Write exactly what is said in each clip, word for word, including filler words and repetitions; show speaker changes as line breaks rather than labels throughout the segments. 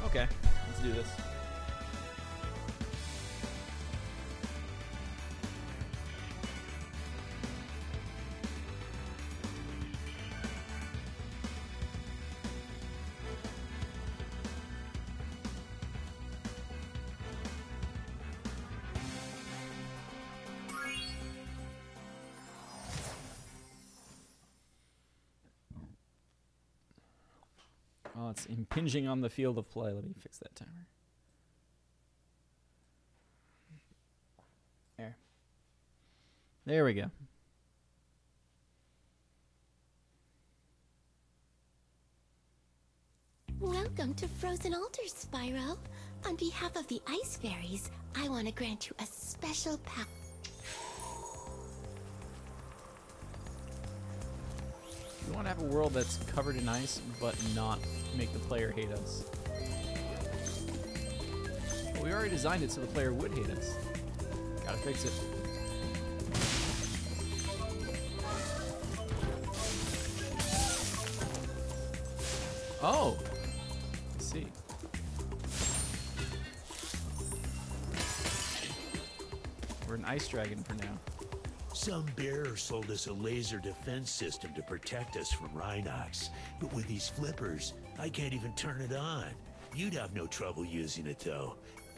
Okay, let's do this. Oh, it's impinging on the field of play. Let me fix that timer. There. There we go.
Welcome to Frozen Altars, Spyro. On behalf of the Ice Fairies, I want to grant you a special power.
We want to have a world that's covered in ice, but not make the player hate us. Well, we already designed it so the player would hate us. Gotta fix it. Oh! I see. We're an ice dragon for now.
Some bearer sold us a laser defense system to protect us from Rhinox. But with these flippers, I can't even turn it on. You'd have no trouble using it, though.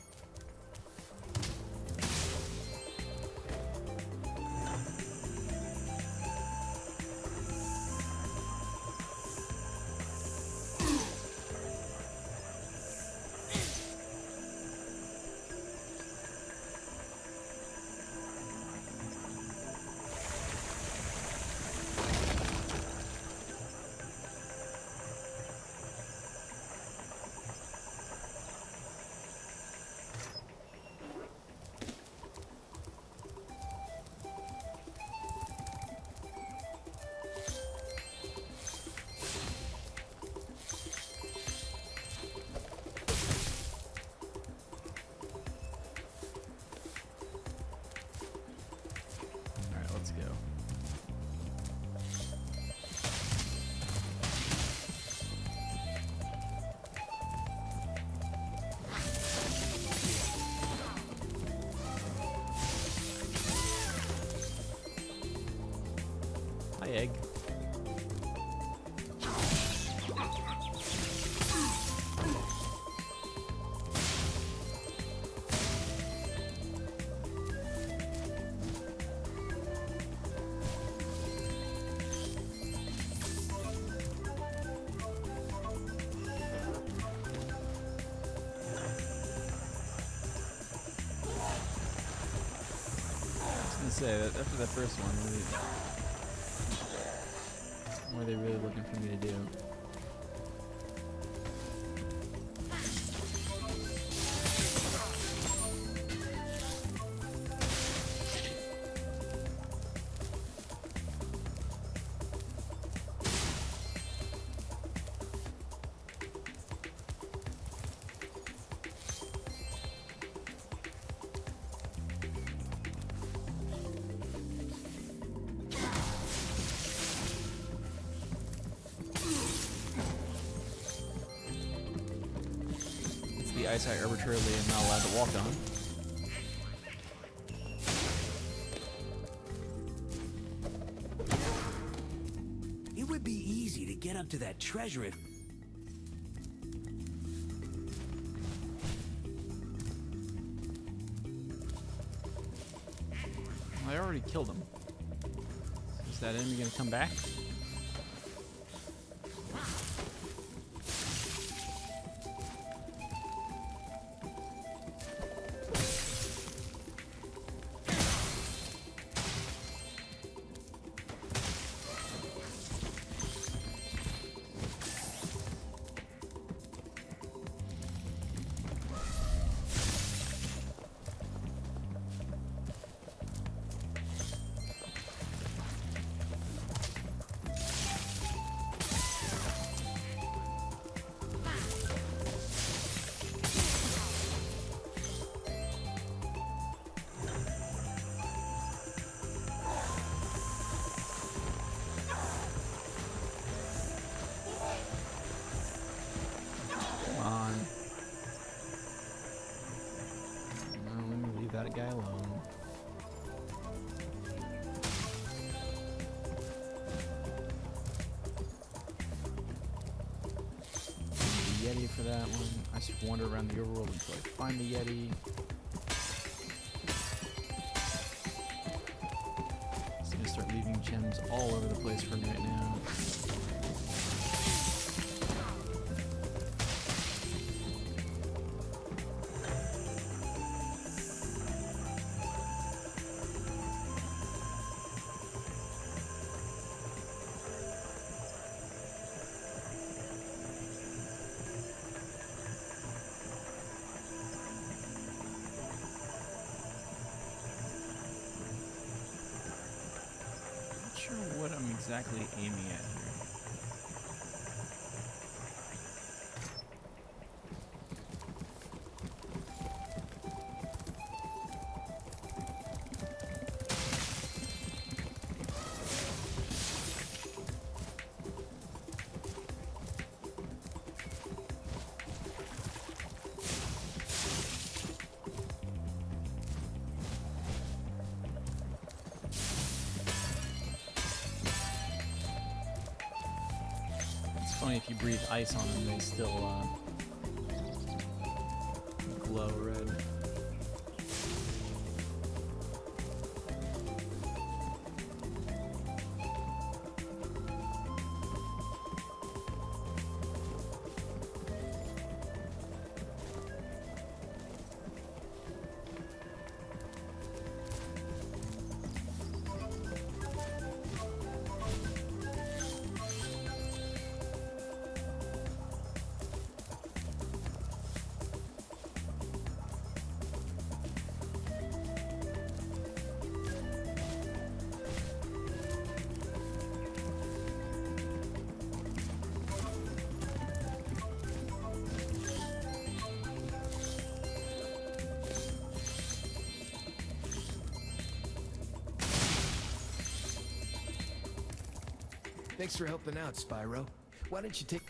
Let's go. Hi, egg. Say that after that first one, what are they really looking for me to do? The ice I arbitrarily am not allowed to walk on.
It would be easy to get up to that treasure if...
I already killed him. Is that enemy gonna come back? that guy alone. The Yeti for that one. I just wander around the overworld until I find the Yeti. Just gonna start leaving gems all over the place for me right now. Not sure what I'm exactly aiming at here. Funny, if you breathe ice on them, they still uh, glow red.
Thanks for helping out, Spyro. Why don't you take...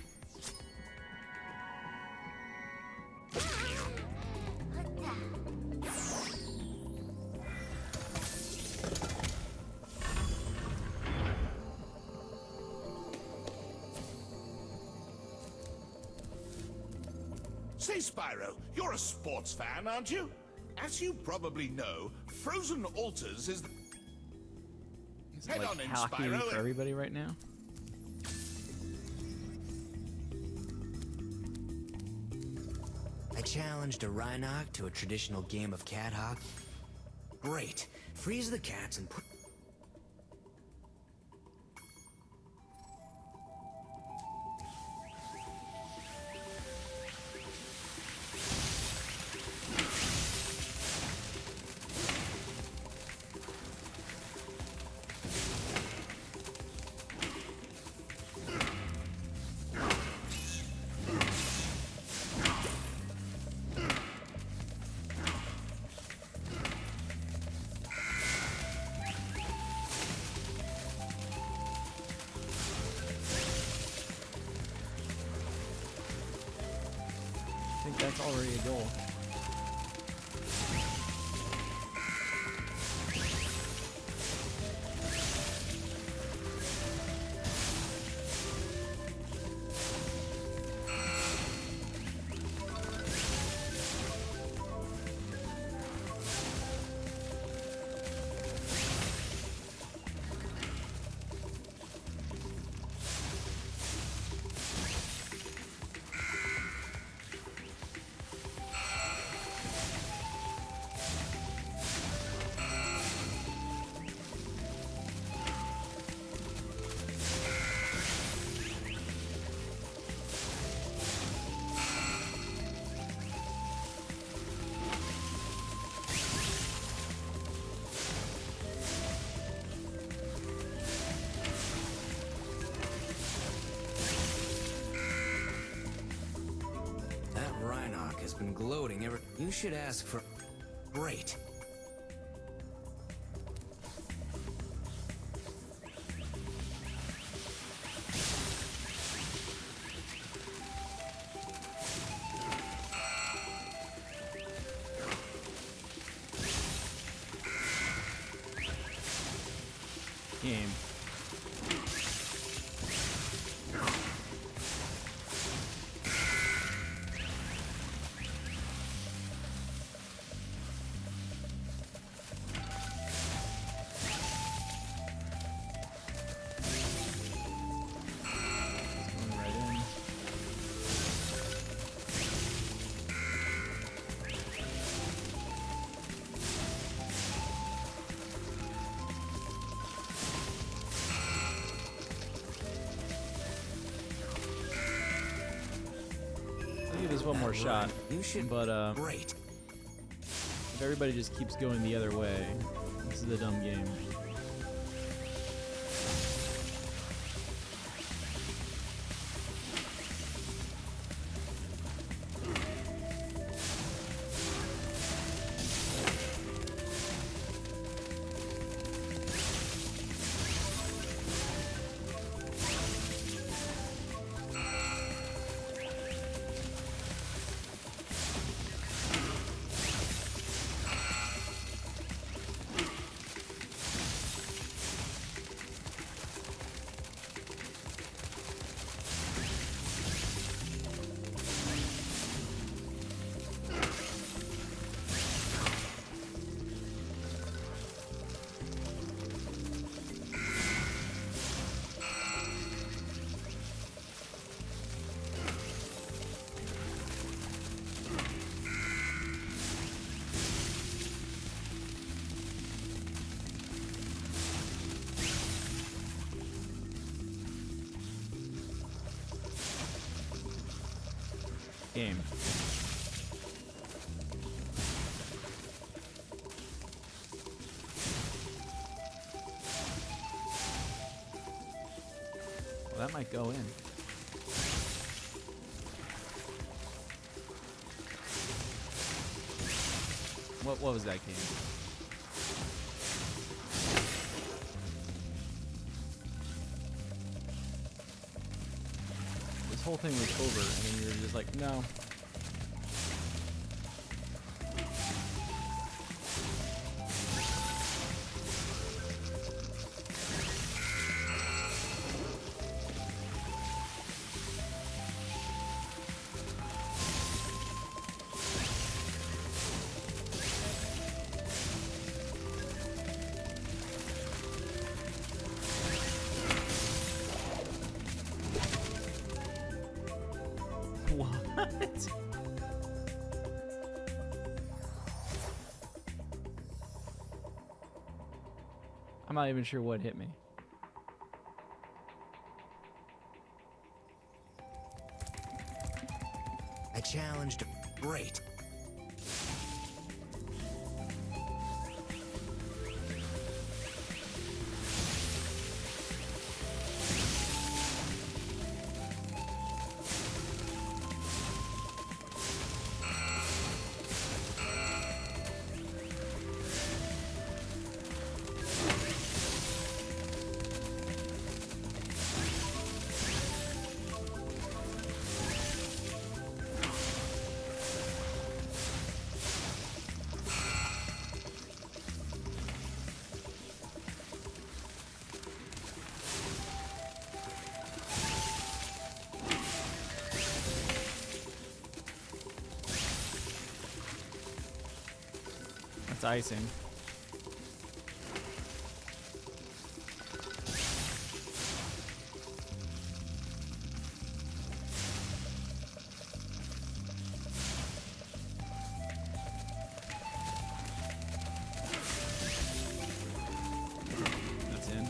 Say, Spyro, you're a sports fan, aren't you? As you probably know, Frozen Altars is...
Is it
Head
like
on in,
hockey
Spyro,
for
and-
everybody right now?
I challenged a Rhinoc to a traditional game of cat hockey. Great. Freeze the cats and put...
I think that's already a goal.
That Rhinoc has been gloating ever... You should ask for... Great.
Game. Going right in. I'll give this one more shot,
You should.
but uh,
Great.
if everybody just keeps going the other way, this is a dumb game. Game. Well, that might go in. What what was that game? This whole thing was over, and then you were just like, no. What? I'm not even sure what hit me.
I challenged. Great.
That's icing. That's in.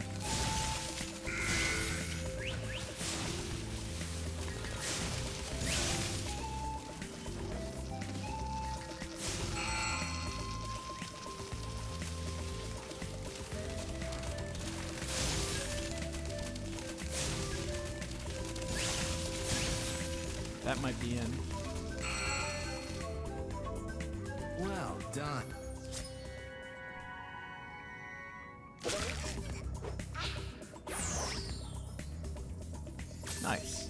That might be in.
Well done.
Nice.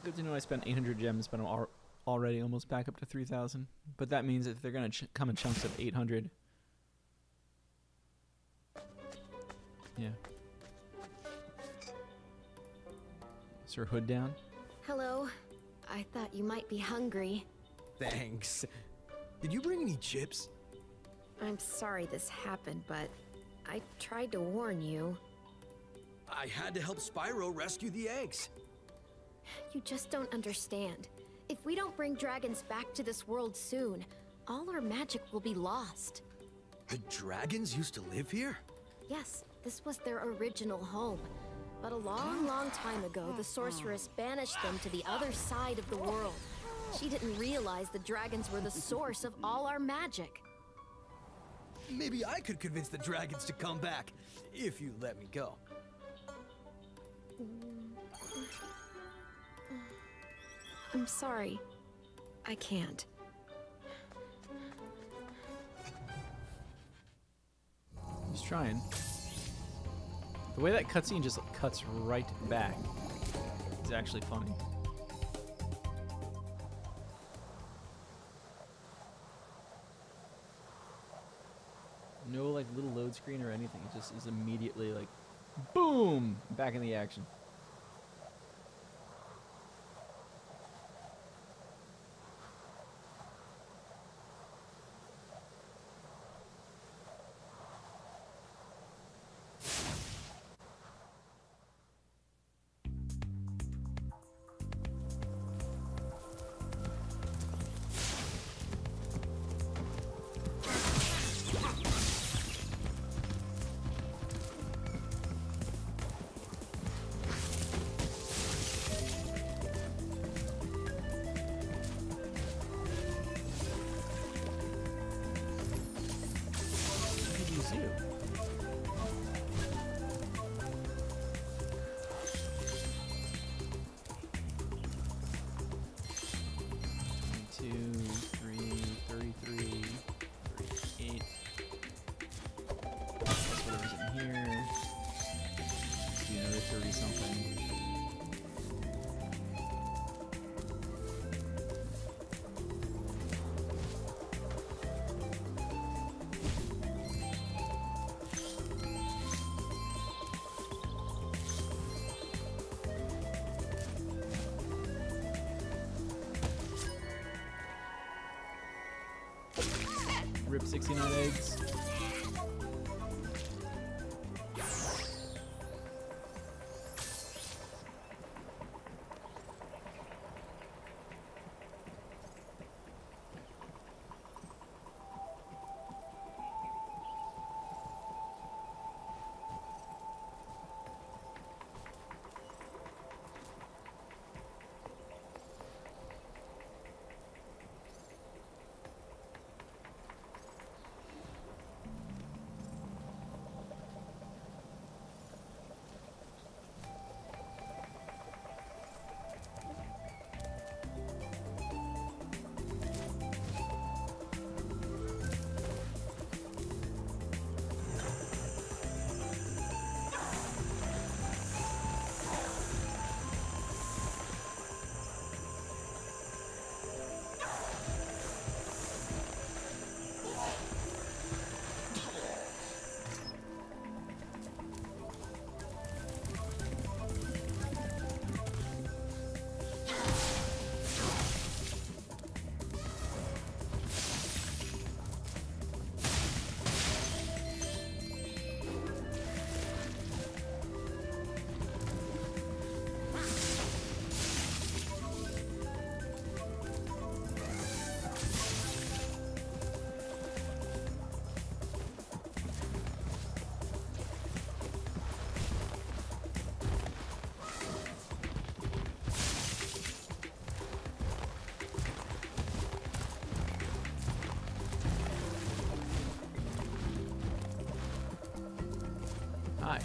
Good to know I spent eight hundred gems, but I'm al already almost back up to three thousand. But that means if they're going to ch come in chunks of eight hundred. Yeah. Is her hood down?
Hello. I thought you might be hungry.
Thanks. Did you bring any chips?
I'm sorry this happened, but I tried to warn you.
I had to help Spyro rescue the eggs.
You just don't understand. If we don't bring dragons back to this world soon, all our magic will be lost.
The dragons used to live here?
Yes, this was their original home. But a long, long time ago, the sorceress banished them to the other side of the world. She didn't realize the dragons were the source of all our magic.
Maybe I could convince the dragons to come back, if you let me go.
I'm sorry. I can't.
He's trying. The way that cutscene just cuts right back is actually funny. No like little load screen or anything. It just is immediately like, boom, back in the action. Rip sixty-nine eggs. Hi.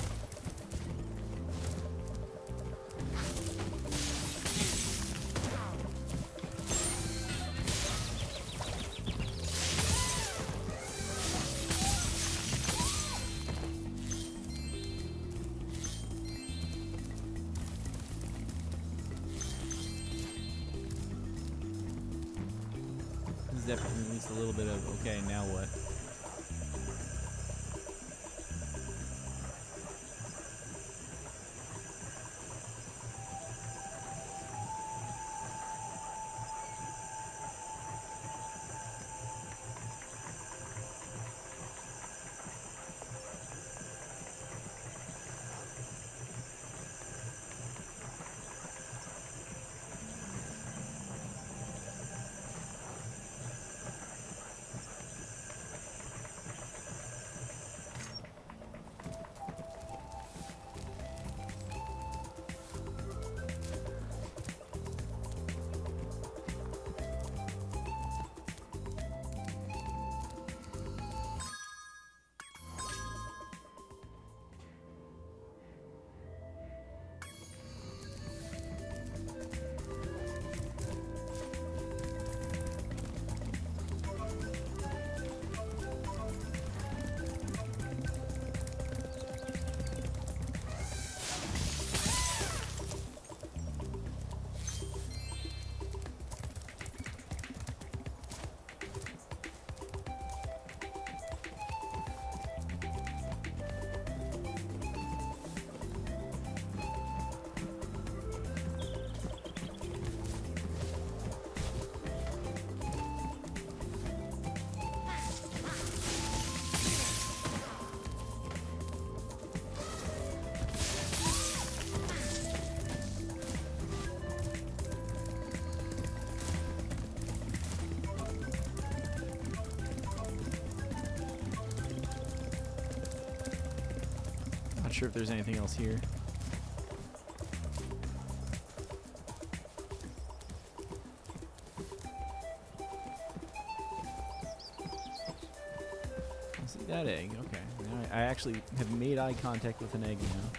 definitely at least a little bit of, okay, now what? Not sure if there's anything else here. I see that egg. Okay. Now I, I actually have made eye contact with an egg now.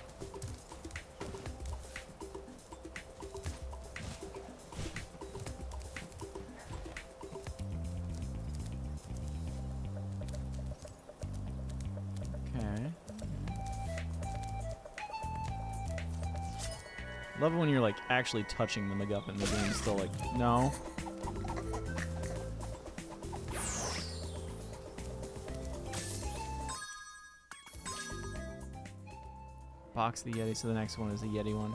Love it when you're like actually touching the MacGuffin and the game's still like, no. Box the Yeti, so the next one is the Yeti one.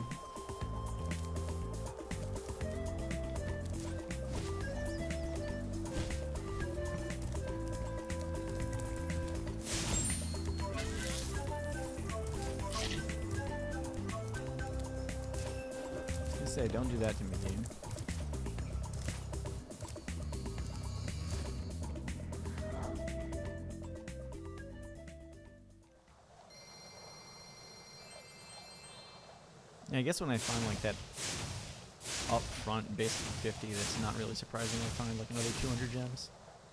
Say, don't do that to me, game. Yeah, I guess when I find like that up front basic fifty, that's not really surprising. I find like another two hundred gems.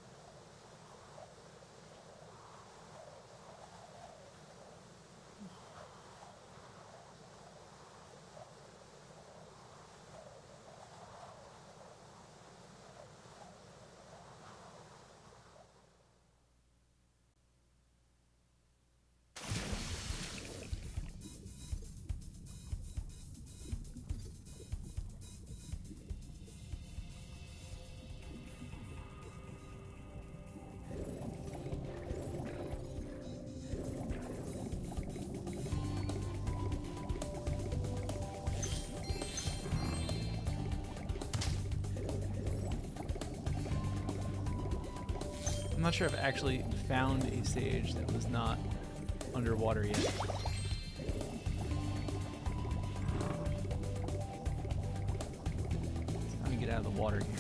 I'm not sure if I've actually found a stage that was not underwater yet. Let's how we get out of the water here.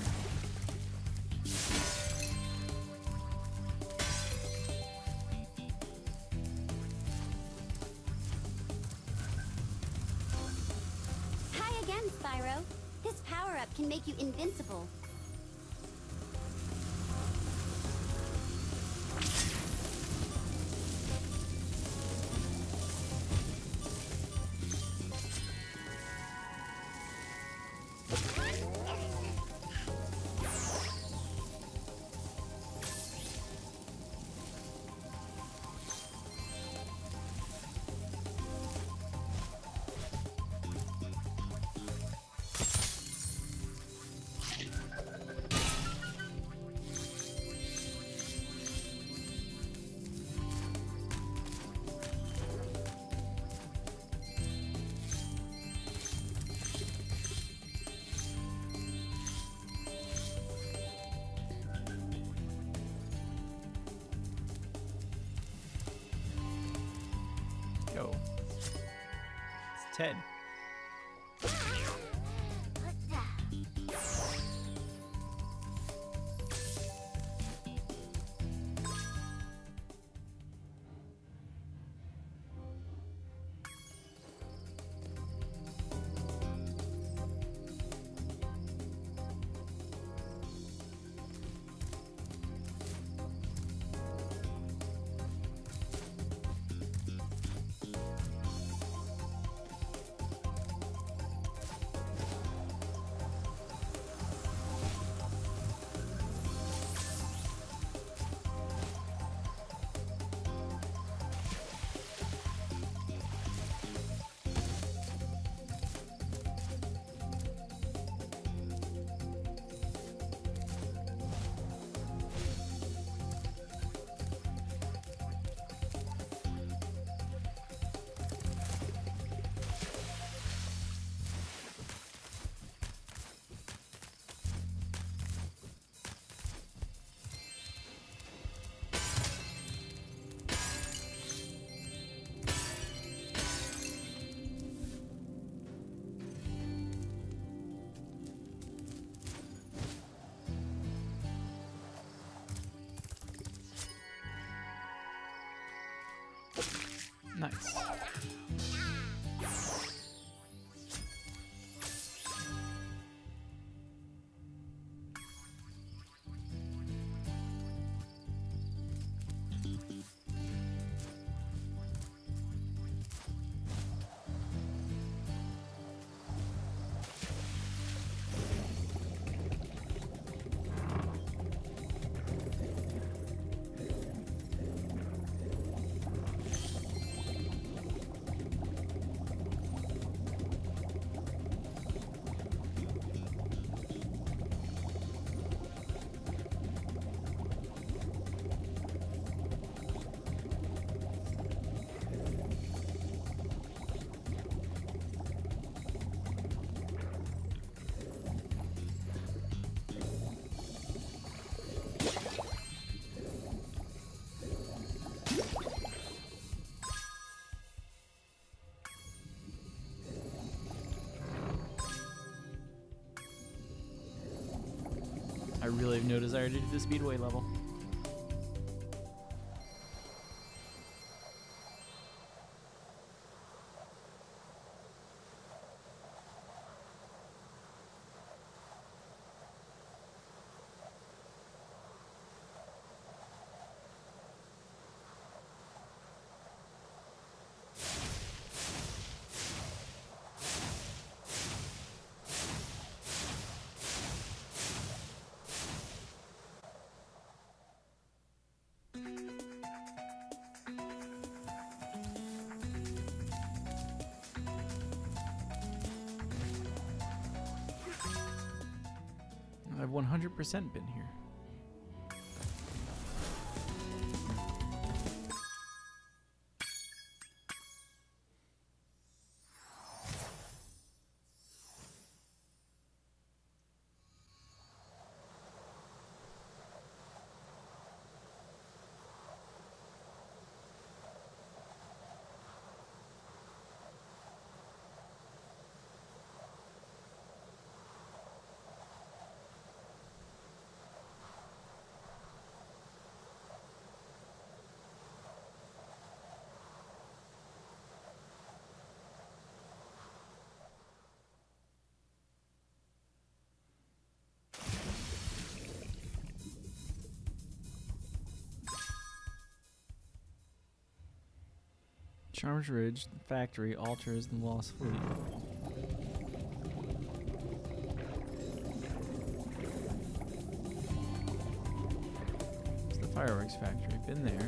Hi again, Spyro. This power-up can make you invincible.
Ted. Nice. I really have no desire to do the Speedway level. I've one hundred percent been here. Charms Ridge, the factory, altars, and lost fleet. It's the fireworks factory. Been there.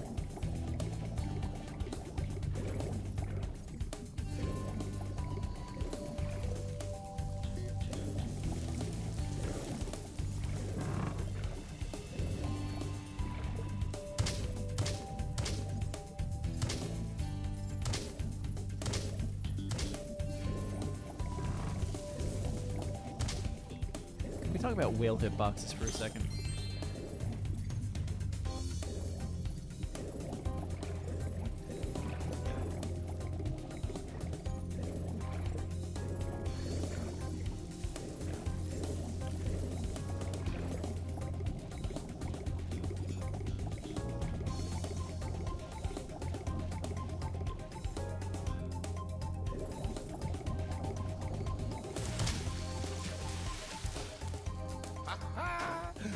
Talk about whale hitboxes for a second.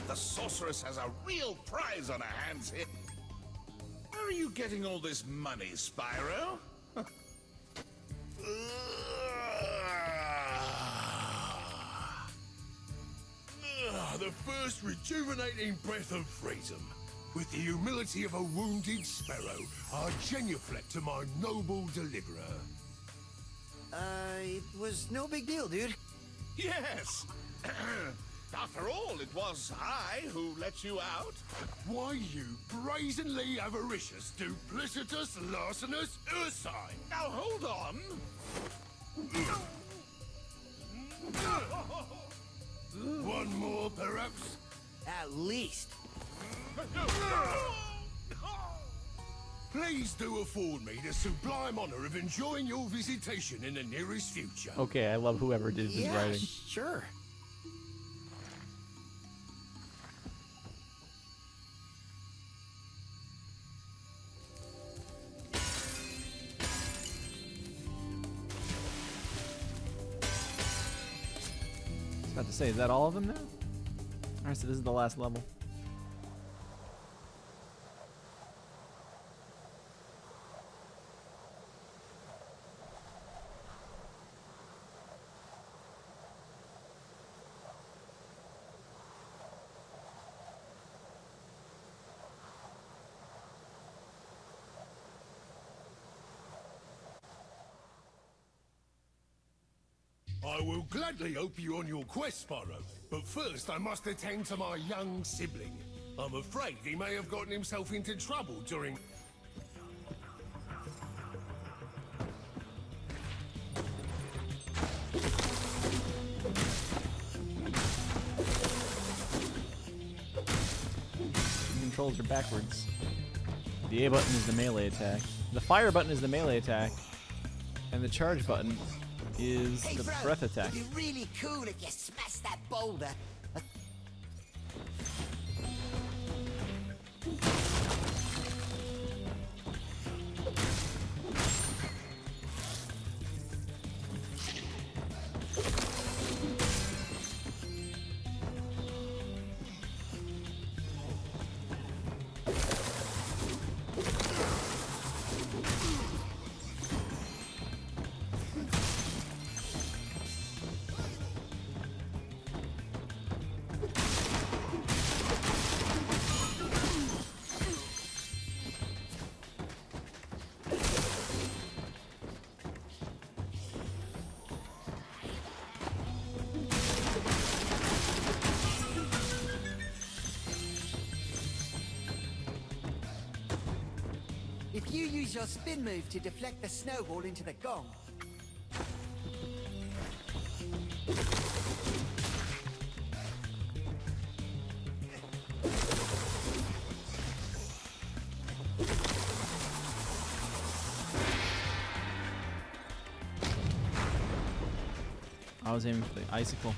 The sorceress has a real prize on her hands here. Where are you getting all this money, Spyro?
The first rejuvenating breath of freedom. With the humility of a wounded sparrow, I genuflect to my noble deliverer.
Uh, it was no big deal, dude.
Yes. After all, it was I who let you out.
Why, you brazenly avaricious, duplicitous, larcenous ursine!
Now hold on.
One more, perhaps?
At least.
Please do afford me the sublime honor of enjoying your visitation in the nearest future.
Okay, I love whoever did this
Yeah,
writing.
sure.
I was about to say, is that all of them now? Alright, so this is the last level.
I will gladly help you on your quest, Spyro, but first I must attend to my young sibling. I'm afraid he may have gotten himself into trouble during...
The controls are backwards. The A button is the melee attack. The fire button is the melee attack. And the charge button is
Hey,
the
bro,
breath attack.
It'd be really cool if you smashed that boulder. If you use your spin move to deflect the snowball into the gong.
I was aiming for the icicle.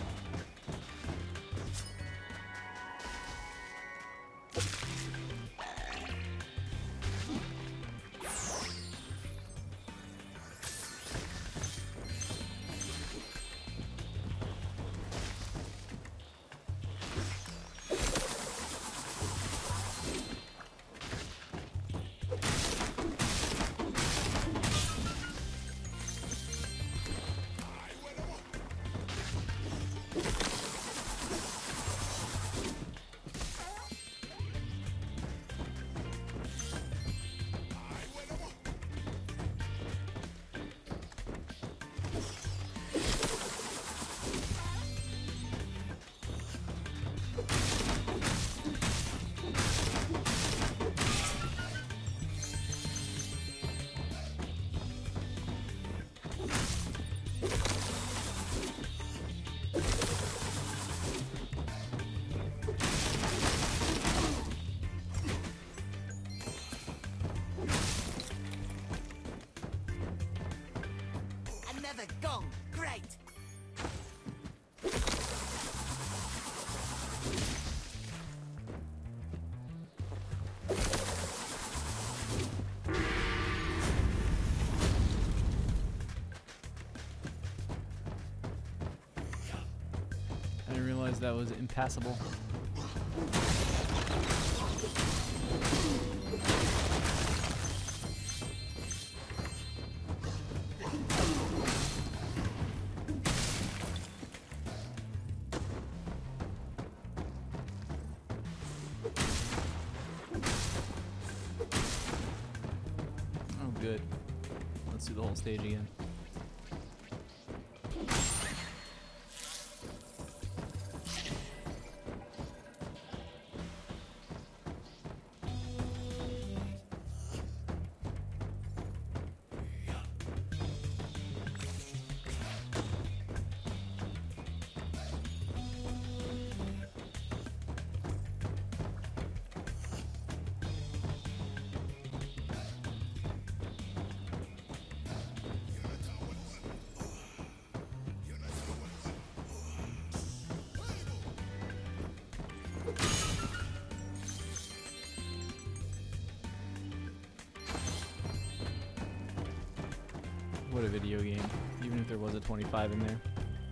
Another gong. Great.
I didn't realize that was impassable. good. Let's do the whole stage again. What a video game, even if there was a twenty-five in there.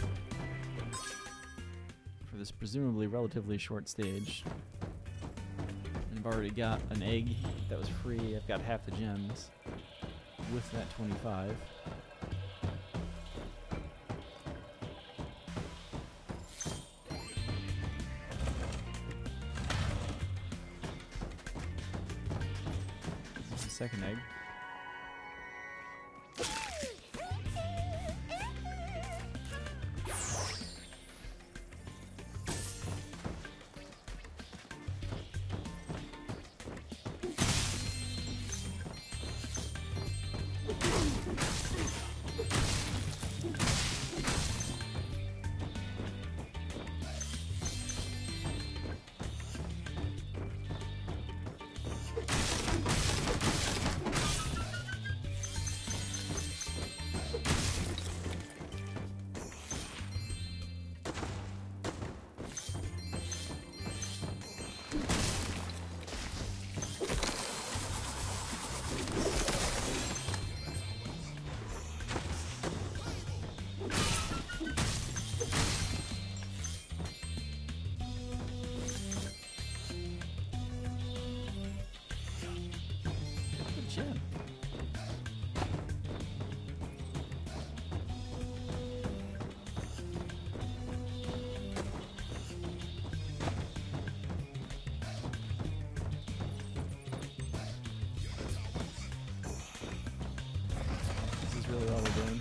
For this presumably relatively short stage. And I've already got an egg that was free, I've got half the gems with that twenty-five. This is the second egg. Gem. This is really all we're doing.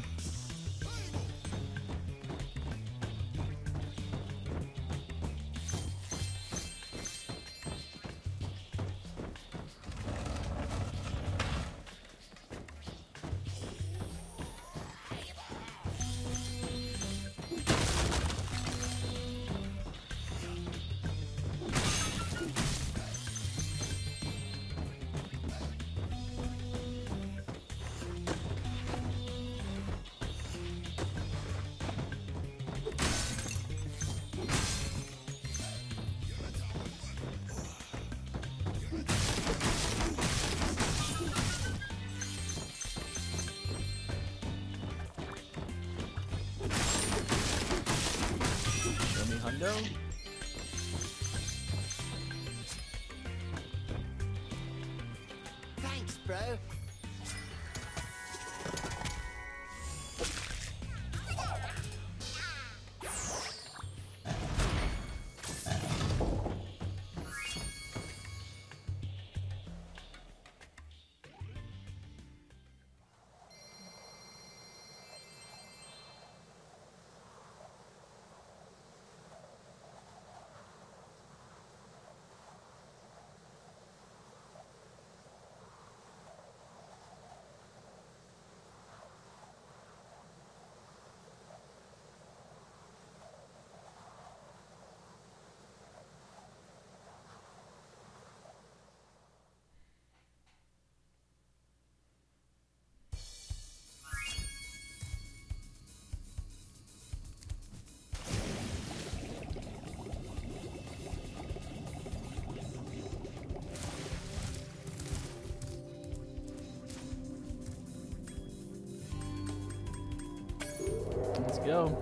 Hundo?
Thanks, bro.
Let's go.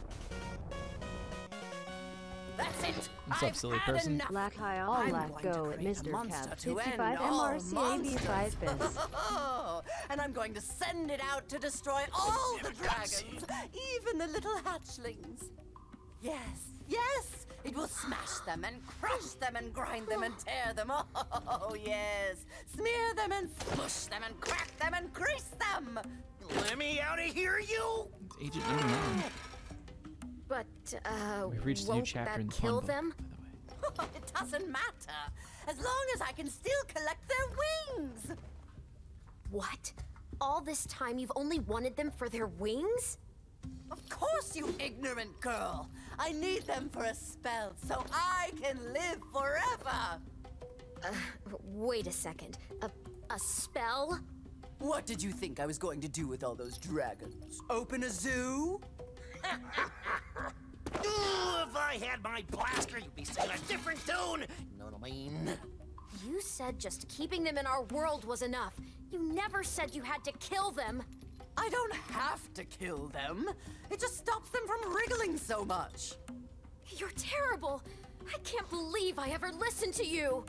That's it.
What's up,
I've
silly
had
person?
enough.
Black High all
I'm
let
going
go
to
at
create a
Mister
monster
Cap.
to end
fifty-five
all
M R C eighty-five
monsters.
bits.
And I'm going to send it out to destroy all the dragons, even the little hatchlings. Yes, yes, it will smash them and crush them and grind them and tear them. Oh, yes. Smear them and smush them and crack them and grease them. Let me out of here, you!
It's Agent number nine.
But, uh,
We've reached a new
won't
chapter
that
in the
kill
fun book,
them?
by the way.
It doesn't matter, as long as I can still collect their wings.
What? All this time you've only wanted them for their wings?
Of course, you ignorant girl. I need them for a spell so I can live forever.
Uh, wait a second. A, a spell?
What did you think I was going to do with all those dragons? Open a zoo?
Ooh, if I had my blaster, you'd be singing a different tune. You know what I mean?
You said just keeping them in our world was enough. You never said you had to kill them.
I don't have to kill them. It just stops them from wriggling so much.
You're terrible. I can't believe I ever listened to you.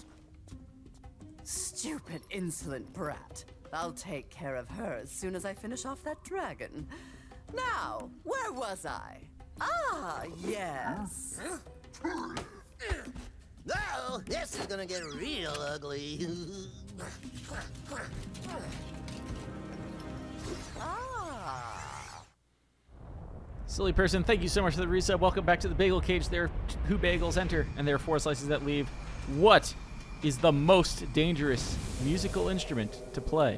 Stupid, insolent brat. I'll take care of her as soon as I finish off that dragon. Now, where was I? Ah, yes.
Oh, this is gonna get real ugly.
Ah.
Silly person, thank you so much for the resub. Welcome back to the bagel cage. There are two bagels enter, and there are four slices that leave. What is the most dangerous musical instrument to play?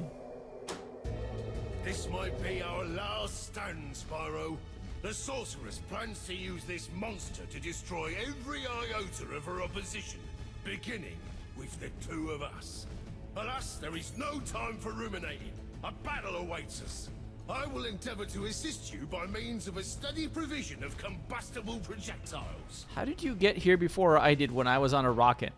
This might be our last stand, Spyro. The sorceress plans to use this monster to destroy every iota of her opposition, beginning with the two of us. Alas, there is no time for ruminating. A battle awaits us. I will endeavor to assist you by means of a steady provision of combustible projectiles.
How did you get here before I did when I was on a rocket?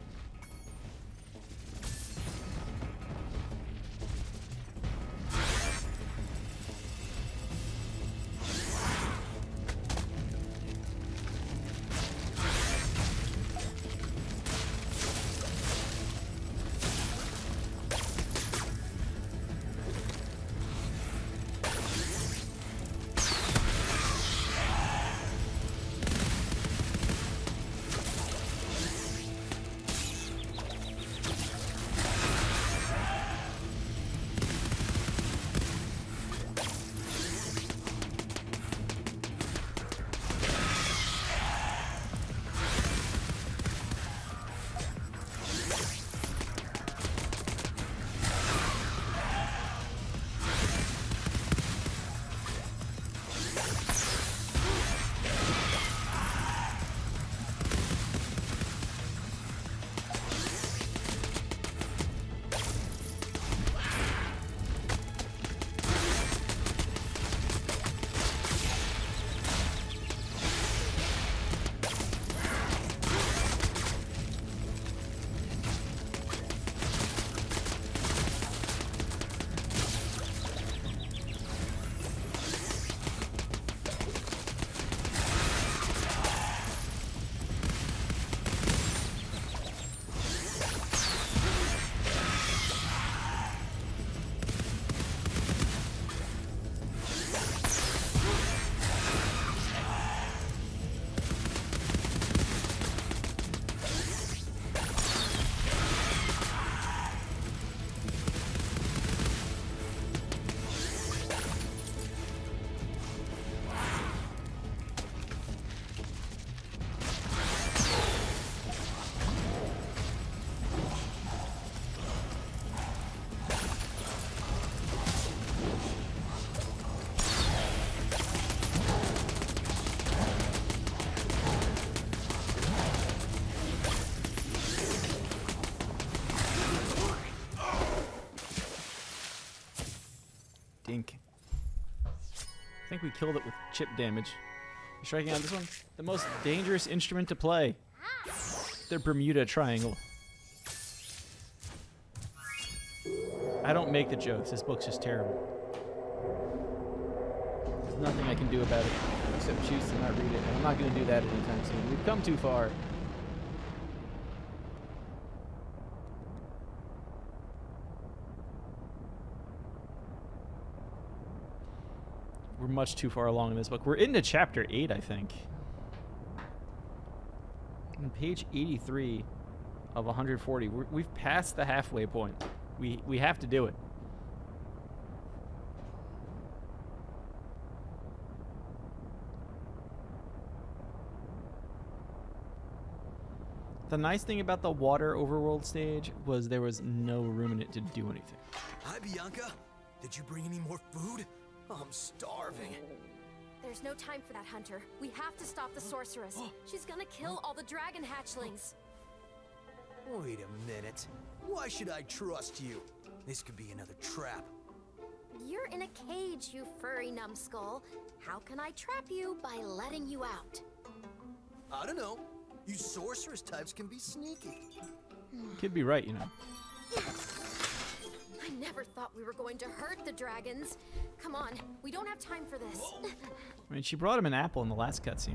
Dink. I think we killed it with chip damage. You're striking out this one? The most dangerous instrument to play. The Bermuda Triangle. I don't make the jokes. This book's just terrible. There's nothing I can do about it. except choose to not read it. And I'm not going to do that anytime soon. We've come too far. We're much too far along in this book. We're into chapter eight, I think. On page eighty-three of one hundred forty. We're, we've passed the halfway point. We, we have to do it. The nice thing about the water overworld stage was there was no room in it to do anything.
Hi, Bianca. Did you bring any more food? I'm starving.
There's no time for that, Hunter. We have to stop the sorceress. She's gonna kill all the dragon hatchlings.
Wait a minute. Why should I trust you? This could be another trap.
You're in a cage, you furry numbskull. How can I trap you? By letting you out.
I don't know. You sorceress types can be sneaky.
Could be right, you know.
I never thought we were going to hurt the dragons. Come on, we don't have time for this.
I mean, she brought him an apple in the last cutscene.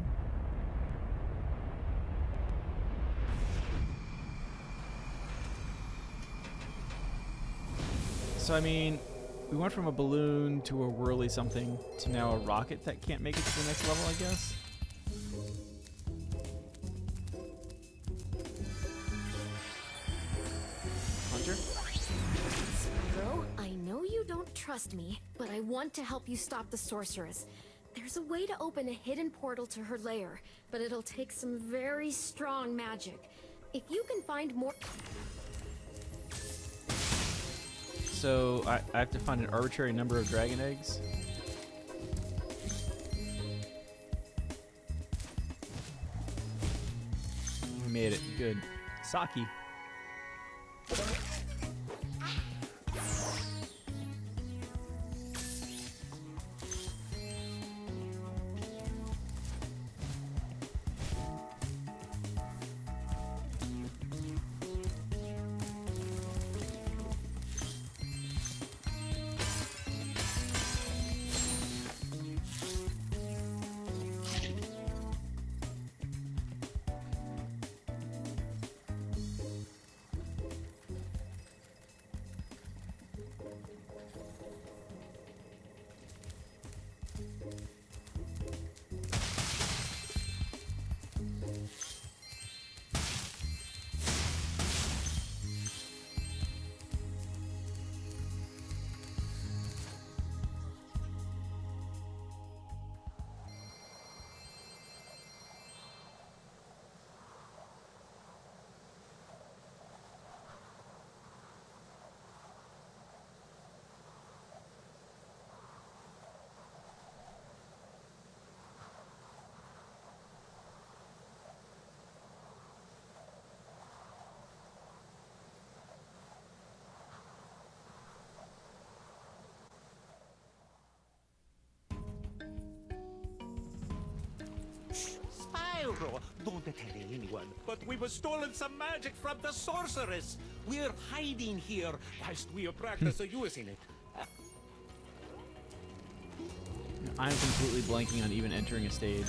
So, I mean, we went from a balloon to a whirly something to now a rocket that can't make it to the next level, I guess. Hunter?
Spyro, I know you don't trust me, but I want to help you stop the sorceress. There's a way to open a hidden portal to her lair, but it'll take some very strong magic. If you can find more...
So, I, I have to find an arbitrary number of dragon eggs? We made it. Good. Saki.
Spyro, don't tell anyone, but we were stolen some magic from the sorceress. We're hiding here whilst we practice using it. Uh,
I'm completely blanking on even entering a stage.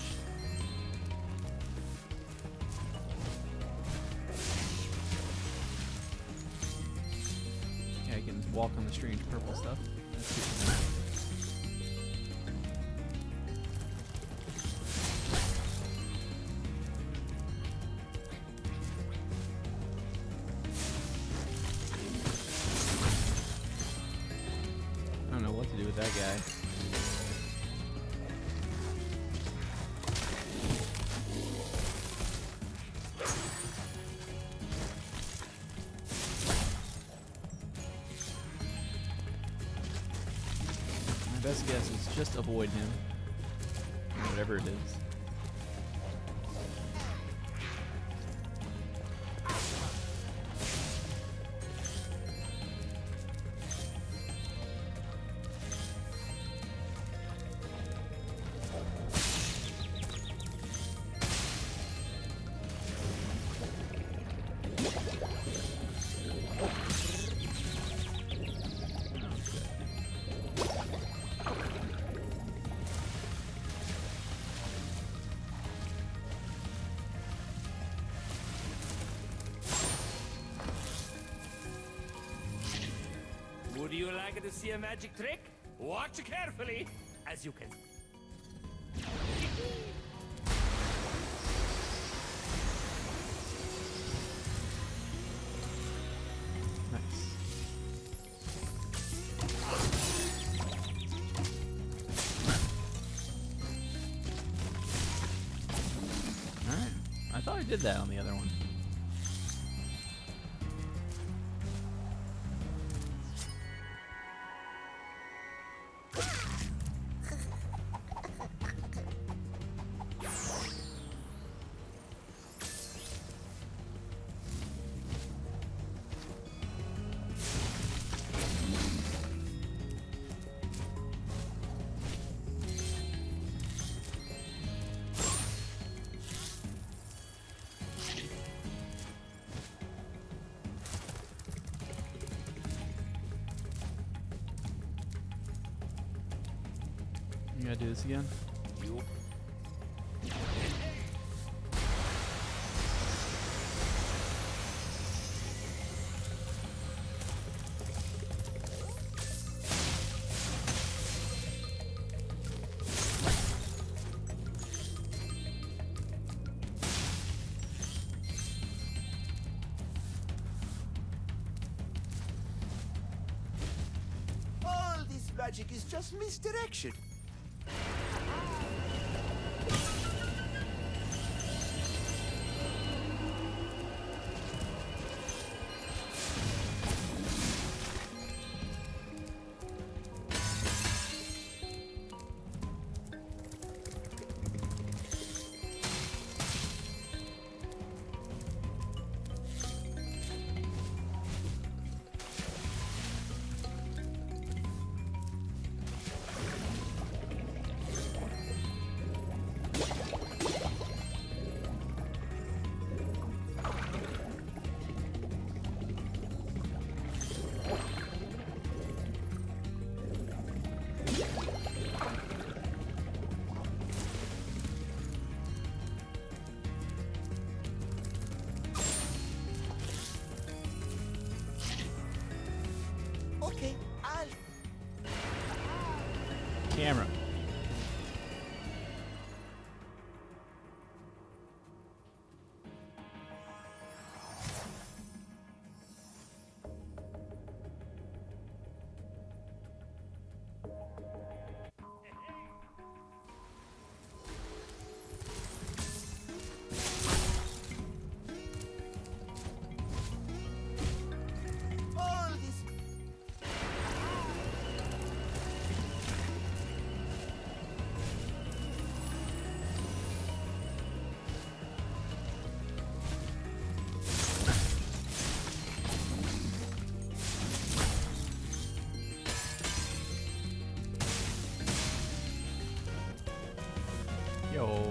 Yeah, I can walk on the strange purple stuff. That's good to know. I don't know what to do with that guy. My best guess is just avoid him. Whatever it is.
Would you like to see a magic trick? Watch carefully, as you can.
I thought I did that on the other one. You gotta do this again?
All this magic is just misdirection. Okay, I'll...
Camera.
All this...
Yo.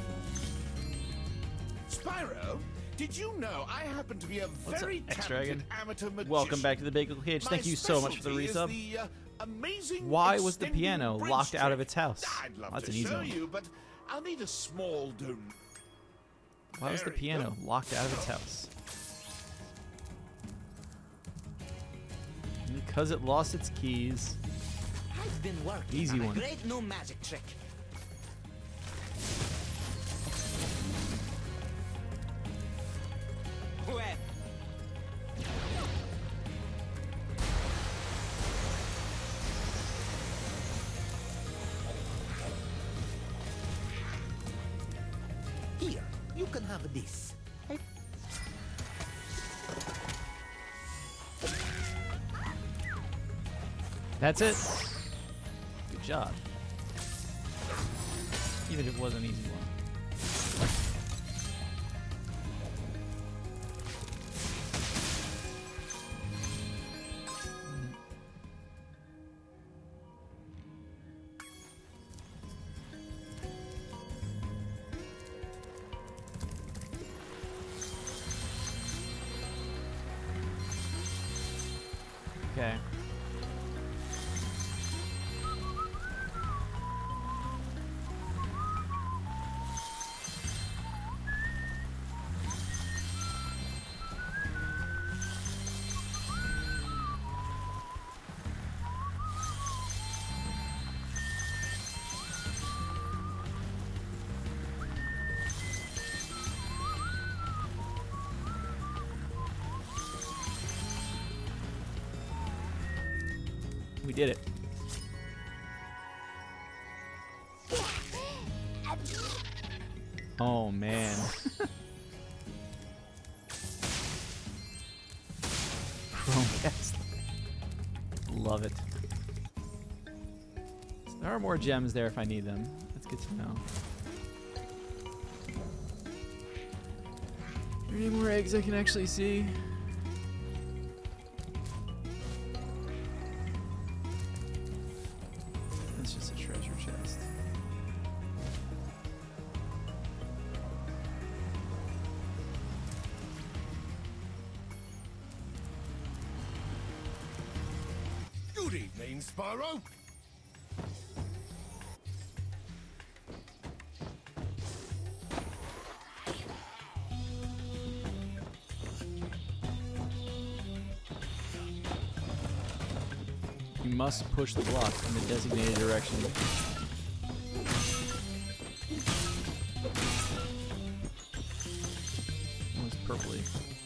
Spyro, did you know I happen to be a
What's
very
up,
talented
X-Dragon?
amateur magician?
Welcome back to the Bagel Cage. Thank
My
you so much for the
specialty is
resub.
the, uh, amazing
Why was the
extending
piano
bridge
locked out of
trick.
its house?
I'd love
That's
to
an easy
show
one.
you, but I'll need a small don.
Why was the
There you
piano
go.
locked out of its house? Because it lost its keys.
I've been working
Easy
on
one.
a great new magic trick. Well, here, you can have this.
That's it. Good job. Even if it was an easy one. Okay. We did it. Oh man. Chromecast. Love it. So there are more gems there if I need them. That's good to know. Are there any more eggs I can actually see? That's just a treasure chest.
Good evening, Spyro.
You must push the block in the designated direction. Oh, it's purpley.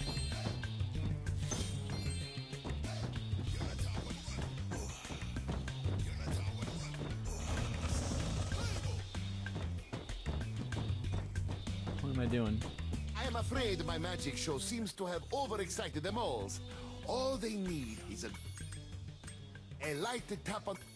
What am I doing?
I am afraid my magic show seems to have overexcited them all. All they need is a a light to tap on.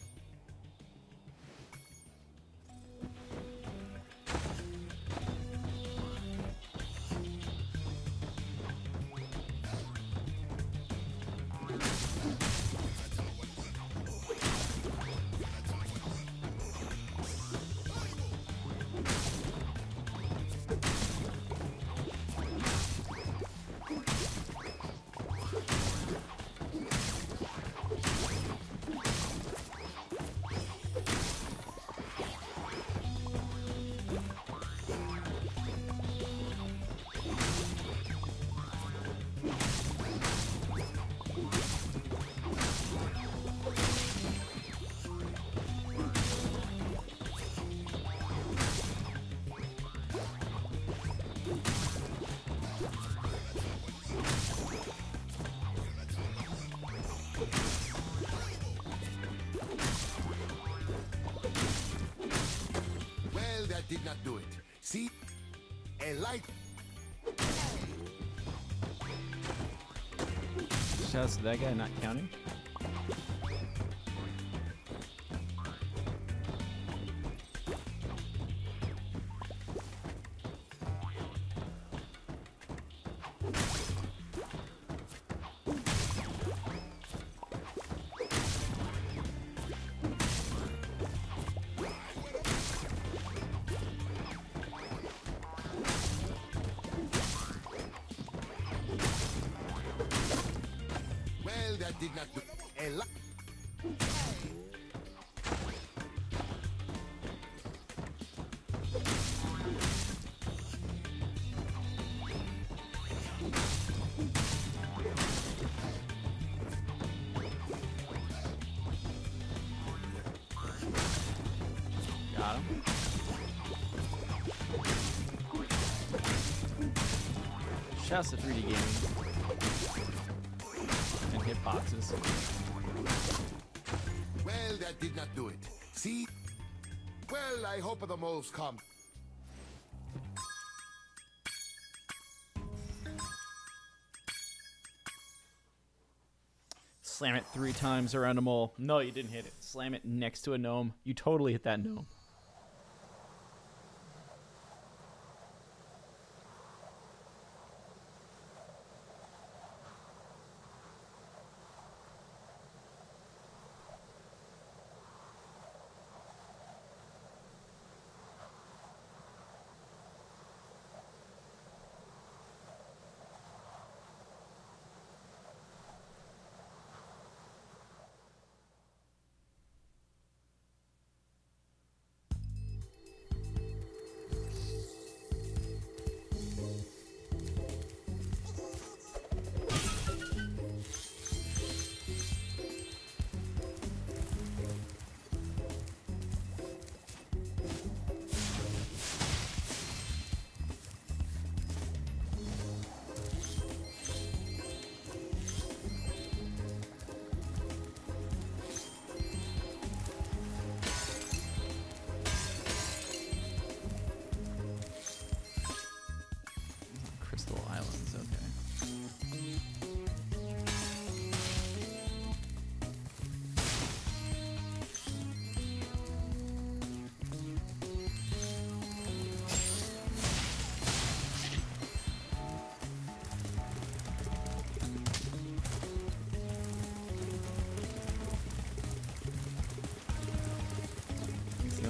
Did not do it. See? A light.
Shouts to that guy not counting.
That did not do a lot.
Got him. Shouts to three D gaming. Hitboxes.
Well, that did not do it. See? Well, I hope the moles come.
Slam it three times around a mole. No, you didn't hit it. Slam it next to a gnome. You totally hit that gnome.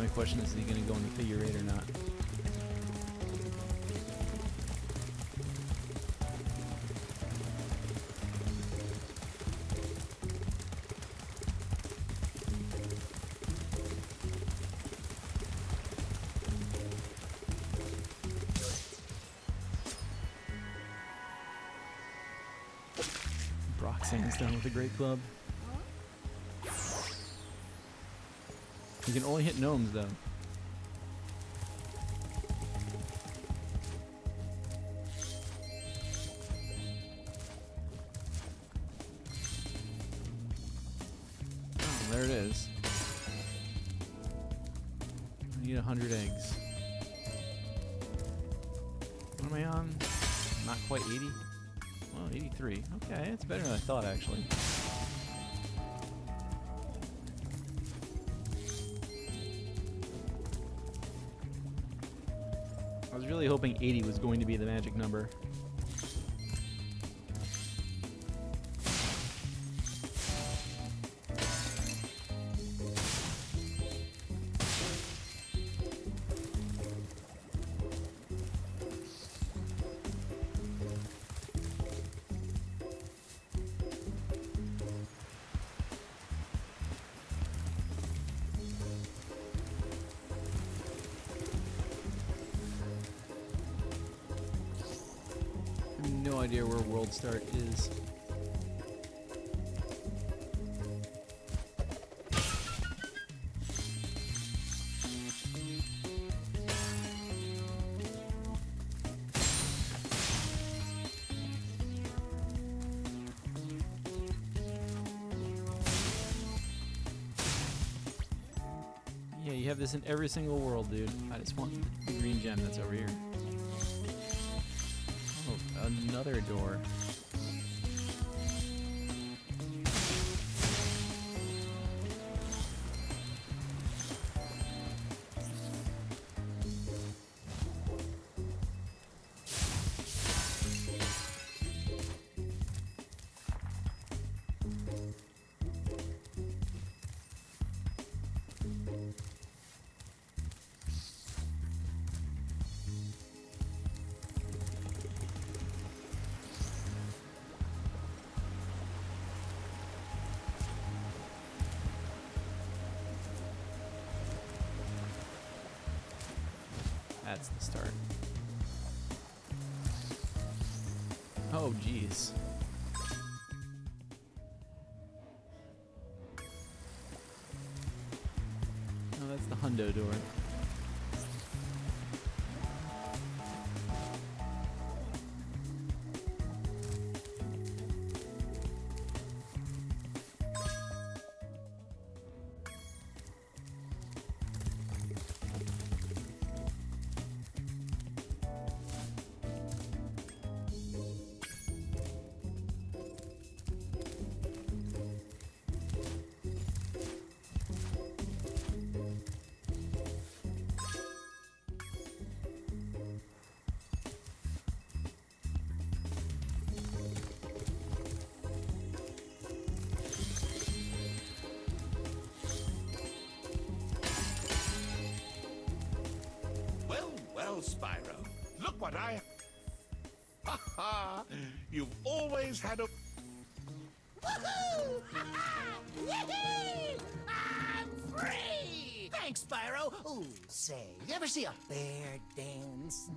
only question is, is he going to go in the figure eight or not? Broxing's done with a great club. You can only hit gnomes, though. Oh, there it is. I need a hundred eggs. What am I on? Not quite eighty? Well, eighty-three. Okay, it's better than I thought, actually. I was really hoping eighty was going to be the magic number. No idea where World Start is. Yeah, you have this in every single world, dude. I just want the green gem that's over here. Another door. That's the start. Oh, jeez. Oh, that's the hundo door.
Well, Spyro, look what I... Ha ha! You've always had a...
Woohoo! Yee-hee! I'm free! Thanks, Spyro. Ooh, say, you ever see a bear dance?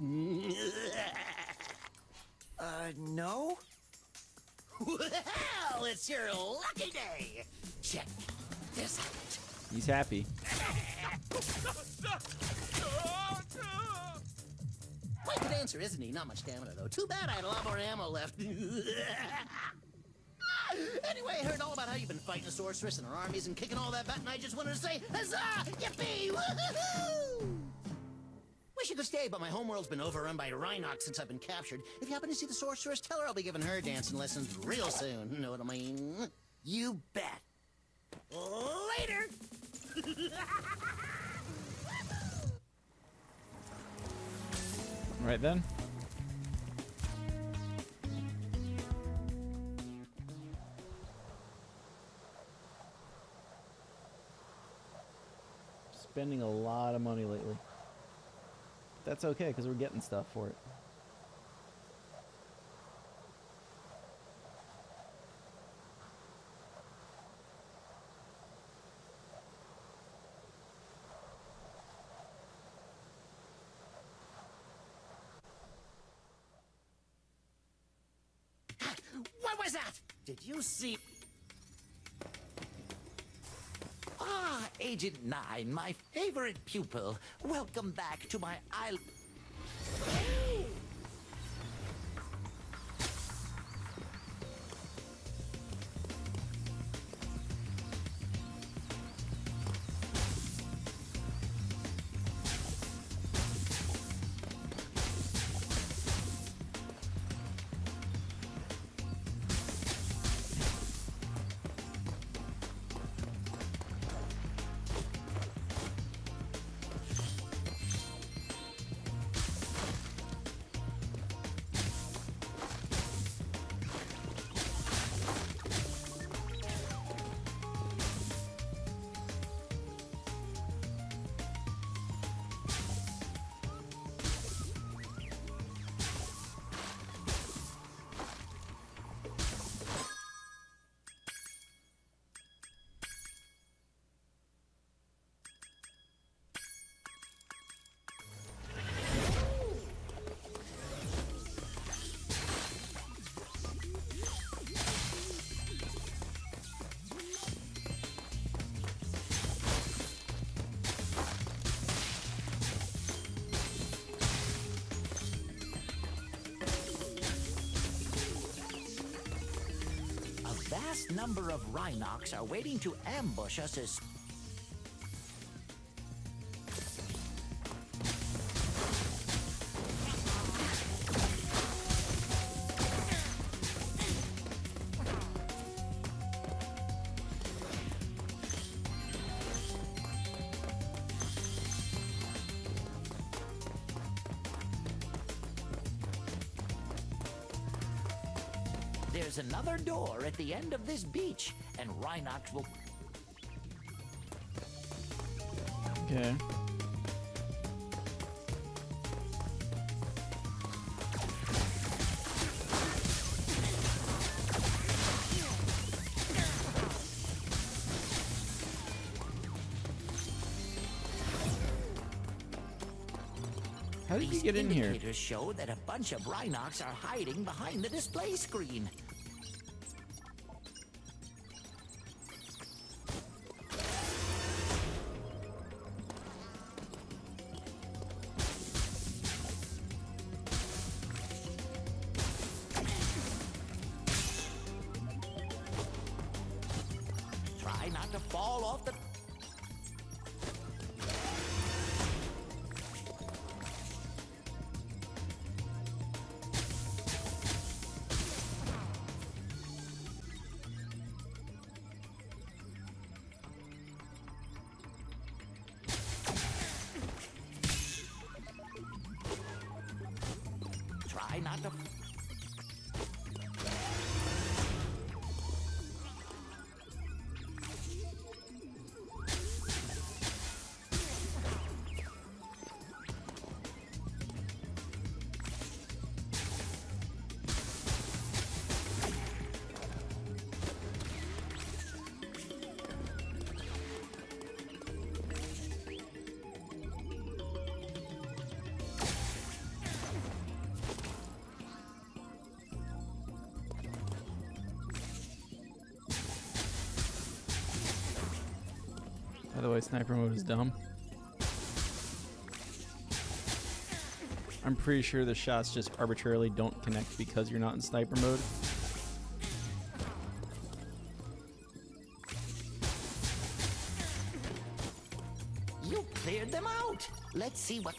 uh, no? Well, it's your lucky day. Check this out.
He's happy.
Quite the dancer, isn't he? Not much stamina, though. Too bad I had a lot more ammo left. Anyway, I heard all about how you've been fighting a sorceress and her armies and kicking all that butt, and I just wanted to say, huzzah! Yippee! Woohoo! Wish you could stay, but my homeworld's been overrun by Reignited since I've been captured. If you happen to see the sorceress, tell her I'll be giving her dancing lessons real soon. Know what I mean? You bet. Later!
Right then. spending a lot of money lately. That's okay, because we're getting stuff for it.
What was that? Did you see? Ah, Agent Nine, my favorite pupil. Welcome back to my island. A vast number of Rhinox are waiting to ambush us as... There's another door at the end of this beach, and Rhinox will...
Okay. How did you get in here?
Indicators show that a bunch of Rhinox are hiding behind the display screen. Try not to fall off the... Try not to...
By the way, sniper mode is dumb. I'm pretty sure the shots just arbitrarily don't connect because you're not in sniper mode.
You cleared them out. Let's see what...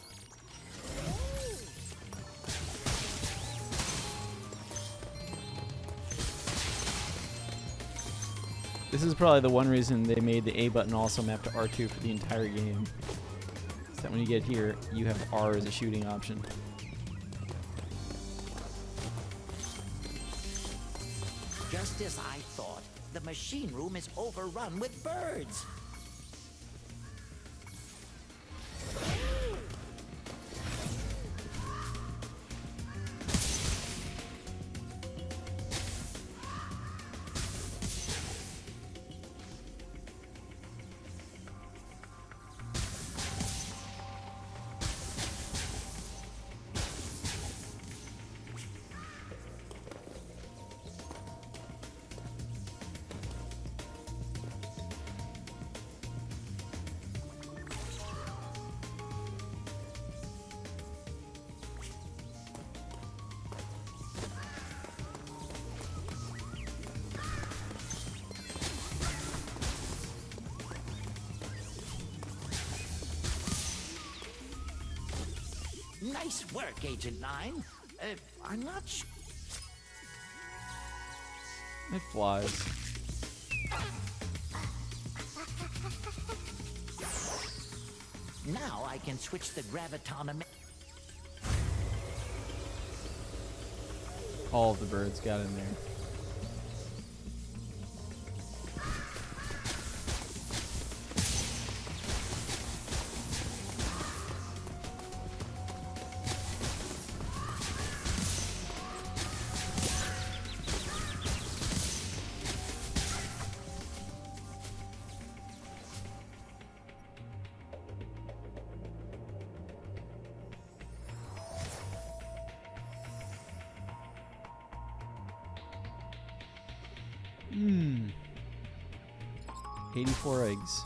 This is probably the one reason they made the A button also map to R two for the entire game. Is that when you get here, you have R as a shooting option.
Just as I thought, the machine room is overrun with birds. Nice work, Agent Nine. Uh, I'm not sure.
It flies.
Now I can switch the graviton.
All of the birds got in there. Hmm. eighty-four eggs.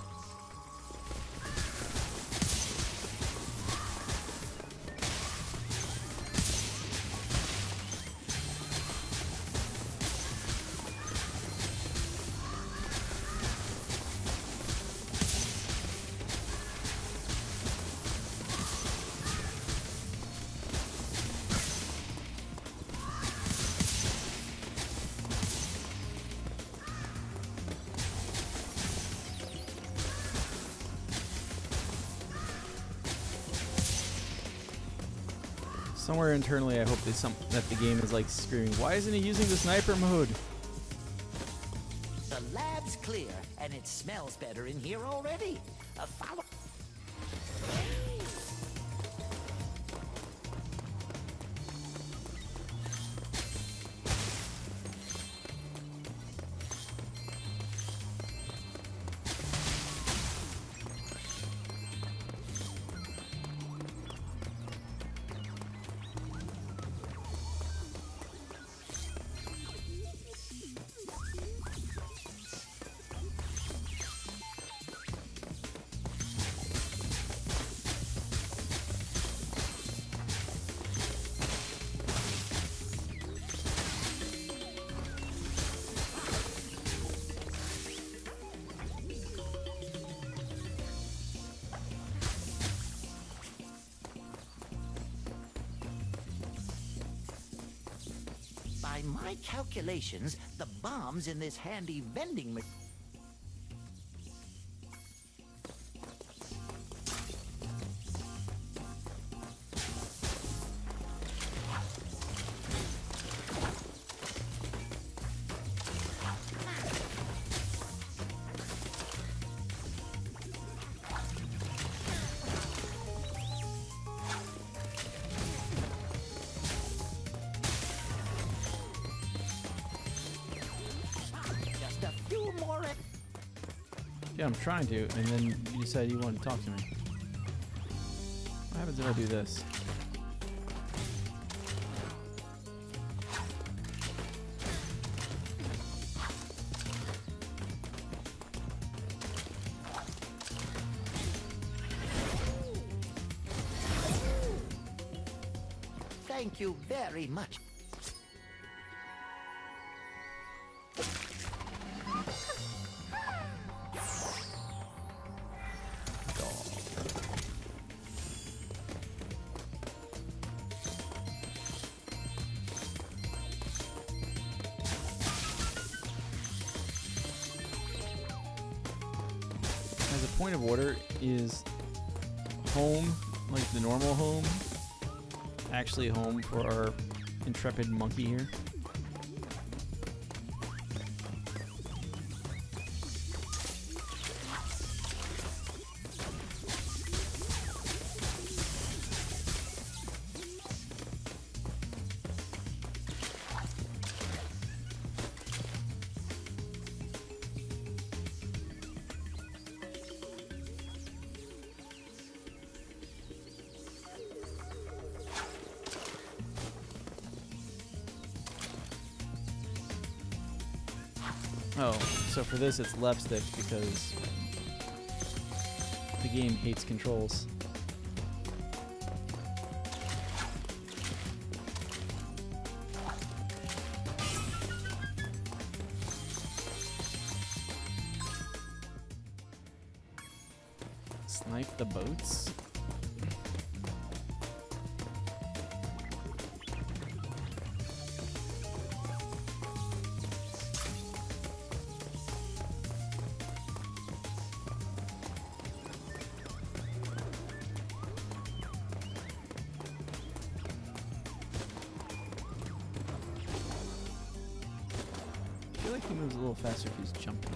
Somewhere internally, I hope that, some, that the game is like screaming, why isn't he using the sniper mode?
The lab's clear, and it smells better in here already. Uh, follow. By my calculations, the bombs in this handy vending machine.
Yeah, I'm trying to, and then you decide you want to talk to me. What happens if I do this?
Thank you very much.
As a point of order, is home, like the normal home, actually home for our intrepid monkey here? Oh, so for this it's left stick because the game hates controls. Snipe the boats? he moves a little faster if he's jumping.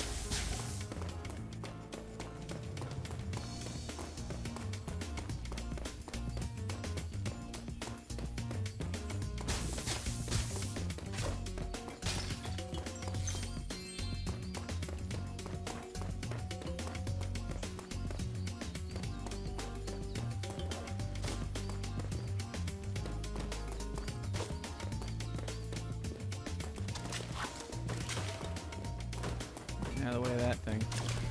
Out of the way of that thing.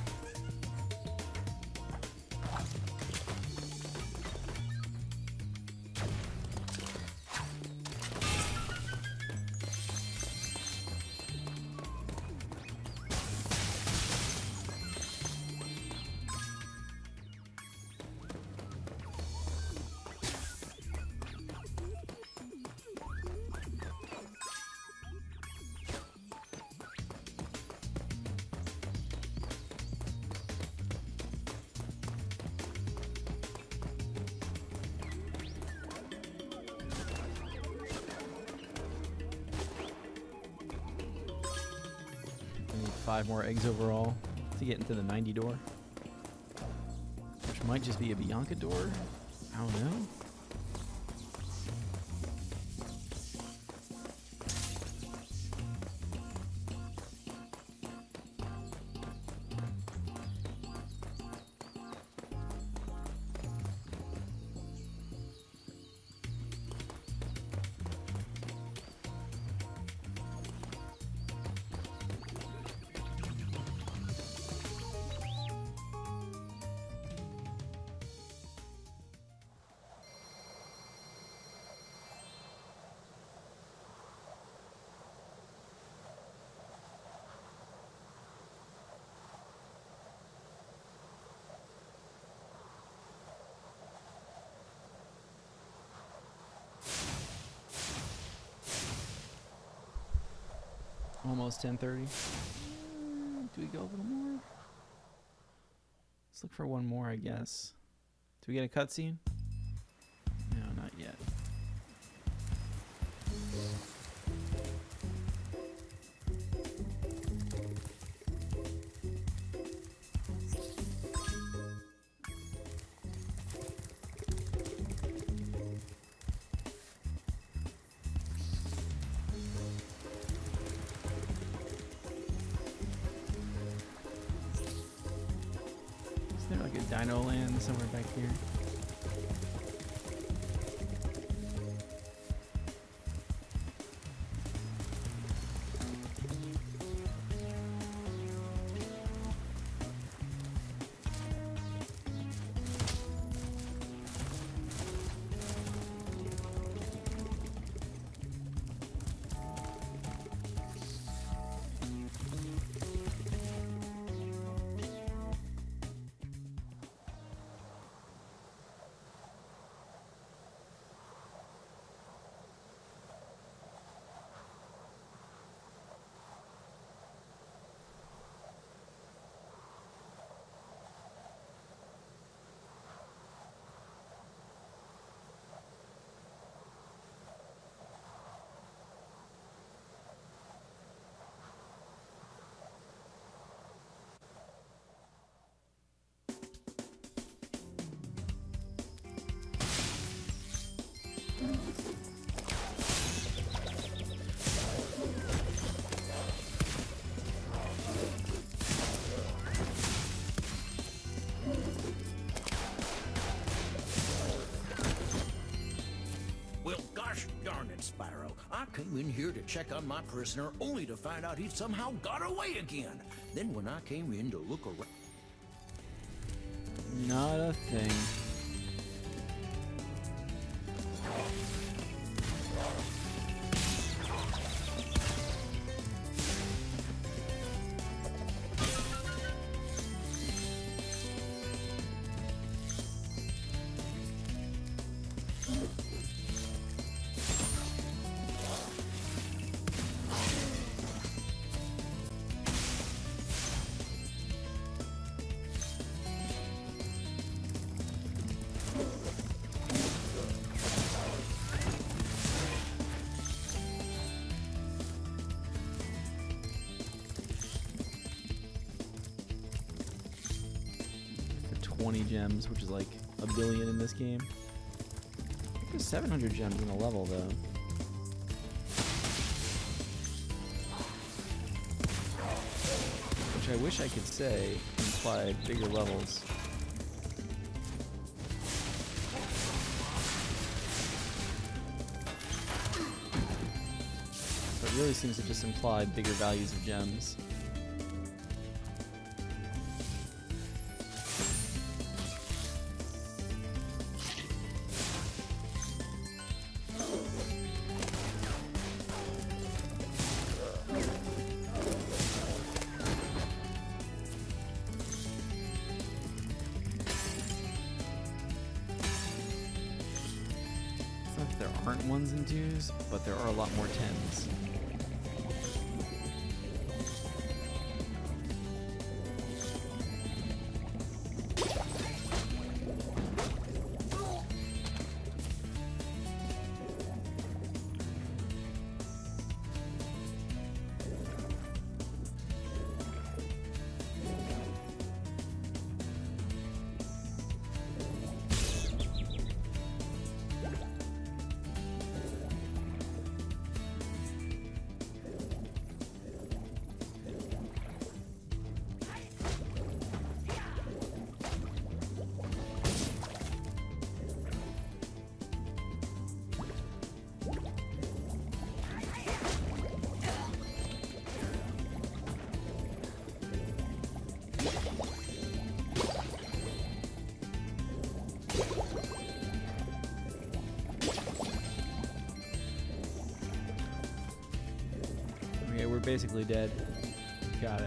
Five more eggs overall to get into the ninety door, which might just be a Bianca door. I don't know. Almost ten thirty. Uh, do we go a little more? Let's look for one more, I guess. Do we get a cutscene? No, not yet. Is there like a dino land somewhere back here?
Darn it, Spyro. I came in here to check on my prisoner only to find out he'd somehow got away again. Then when I came in to look around...
Not a thing. twenty gems, which is like a billion in this game. There's seven hundred gems in a level, though. Which I wish I could say implied bigger levels. But it really seems to just imply bigger values of gems. Ones and twos, but there are a lot more tens. Okay, we're basically dead. Got it.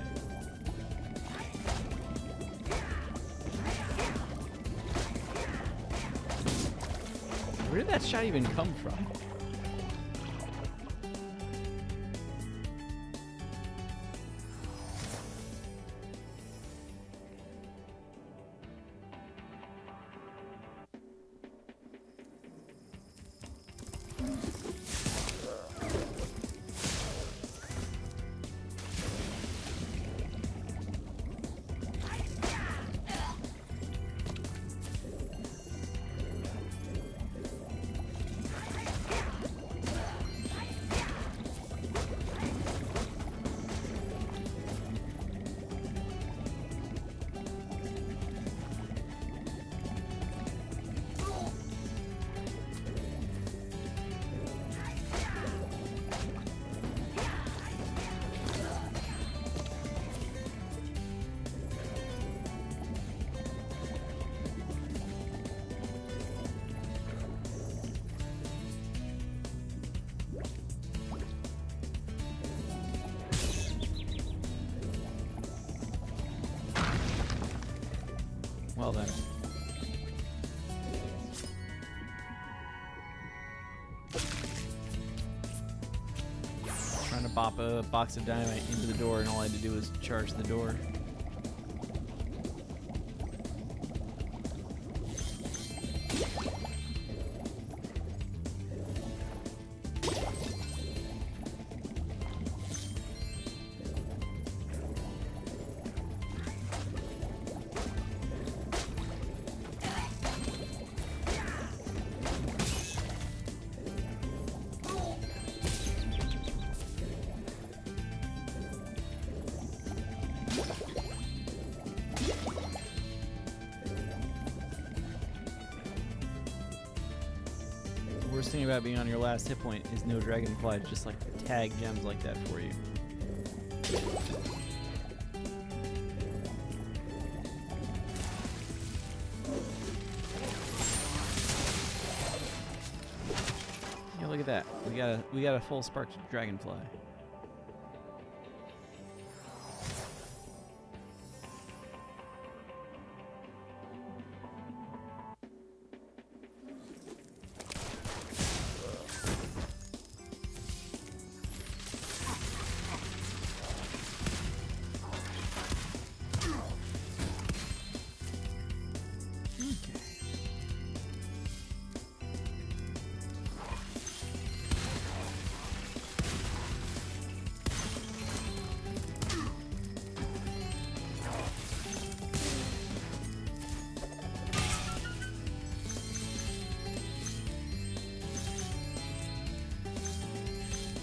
Where did that shot even come from? Well then. Trying to bop a box of dynamite into the door, and all I had to do was charge the door. The worst thing about being on your last hit point is no dragonfly to just like tag gems like that for you. Yeah, look at that. We got a we got a full sparked dragonfly.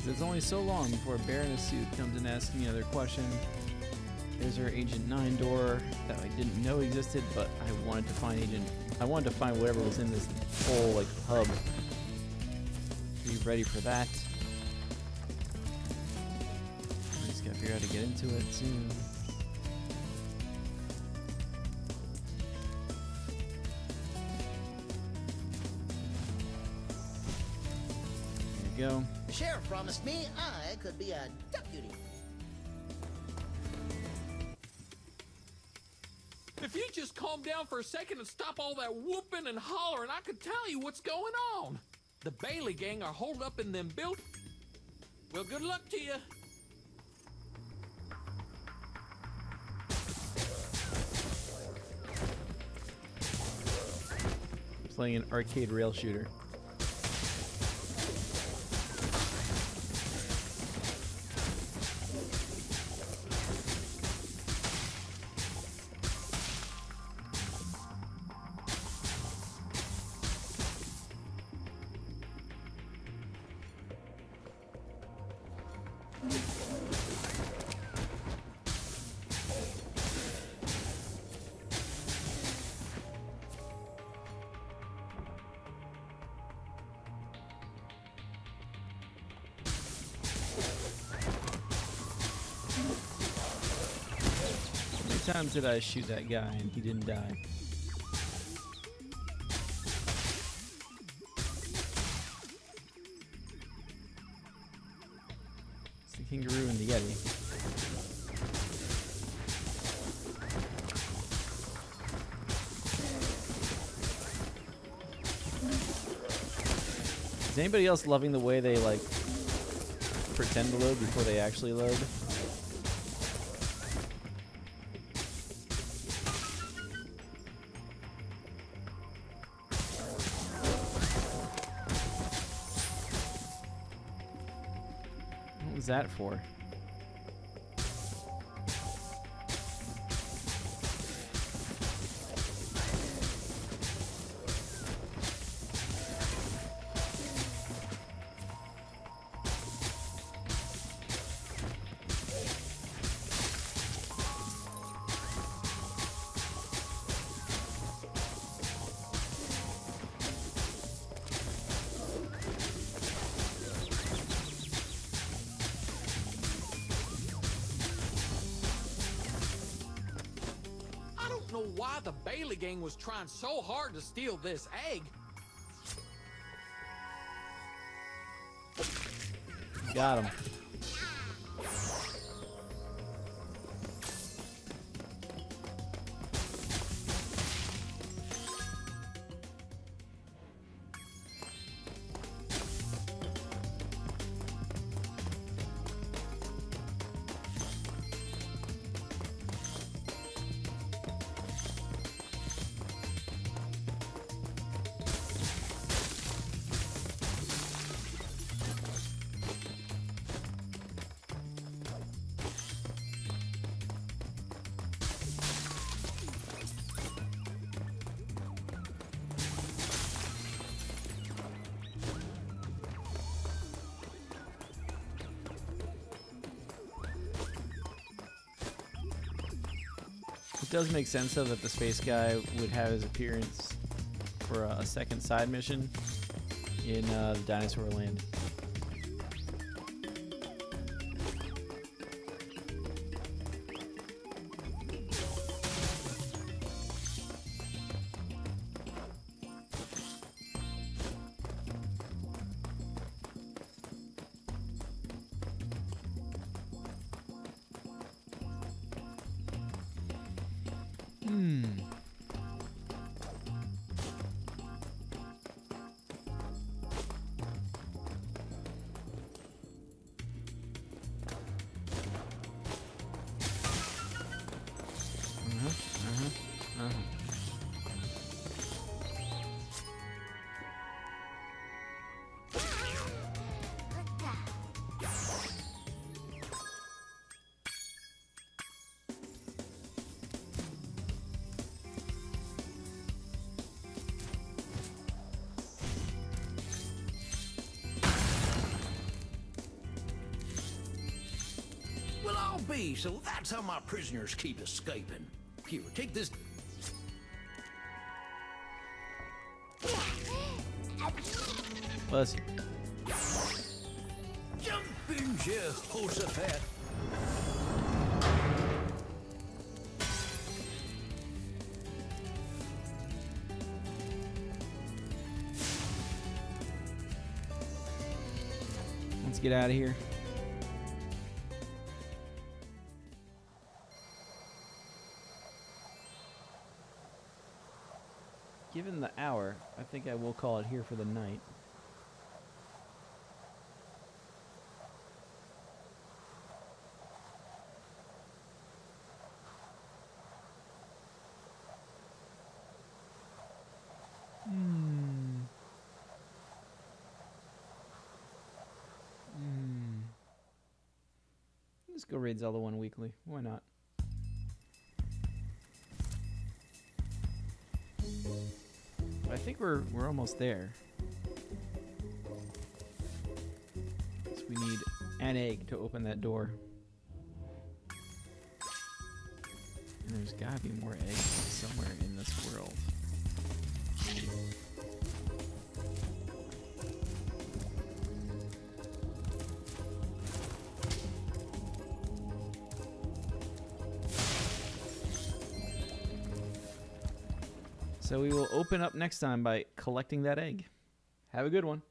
it's only so long before a bear in a suit comes and asks me another question. There's our Agent nine door that I didn't know existed, but I wanted to find Agent... I wanted to find whatever was in this whole, like, hub. Be ready for that. I just gotta figure out how to get into it soon. There you go.
The sheriff promised me I could be a deputy.
If you just calm down for a second and stop all that whooping and hollering, I could tell you what's going on. The Bailey gang are holed up in them buildings. Well, good luck to you.
Playing an arcade rail shooter. How many times did I shoot that guy and he didn't die? It's the kangaroo and the yeti. Is anybody else loving the way they like pretend to load before they actually load? What was that for?
Know why the Bailey gang was trying so hard to steal this egg.
Got him. It does make sense though that the space guy would have his appearance for a, a second side mission in uh, the Dinosaur Land. Hmm.
be, so that's how my prisoners keep escaping. Here, take this.
Bless you.
Jump in, Jehoshaphat.
Let's get out of here. Given the hour, I think I will call it here for the night. Hmm. Hmm. Let's go raid Zelda one weekly. Why not? I think we're we're almost there. So we need an egg to open that door. And there's gotta be more eggs somewhere in this world. So we will open up next time by collecting that egg. Have a good one.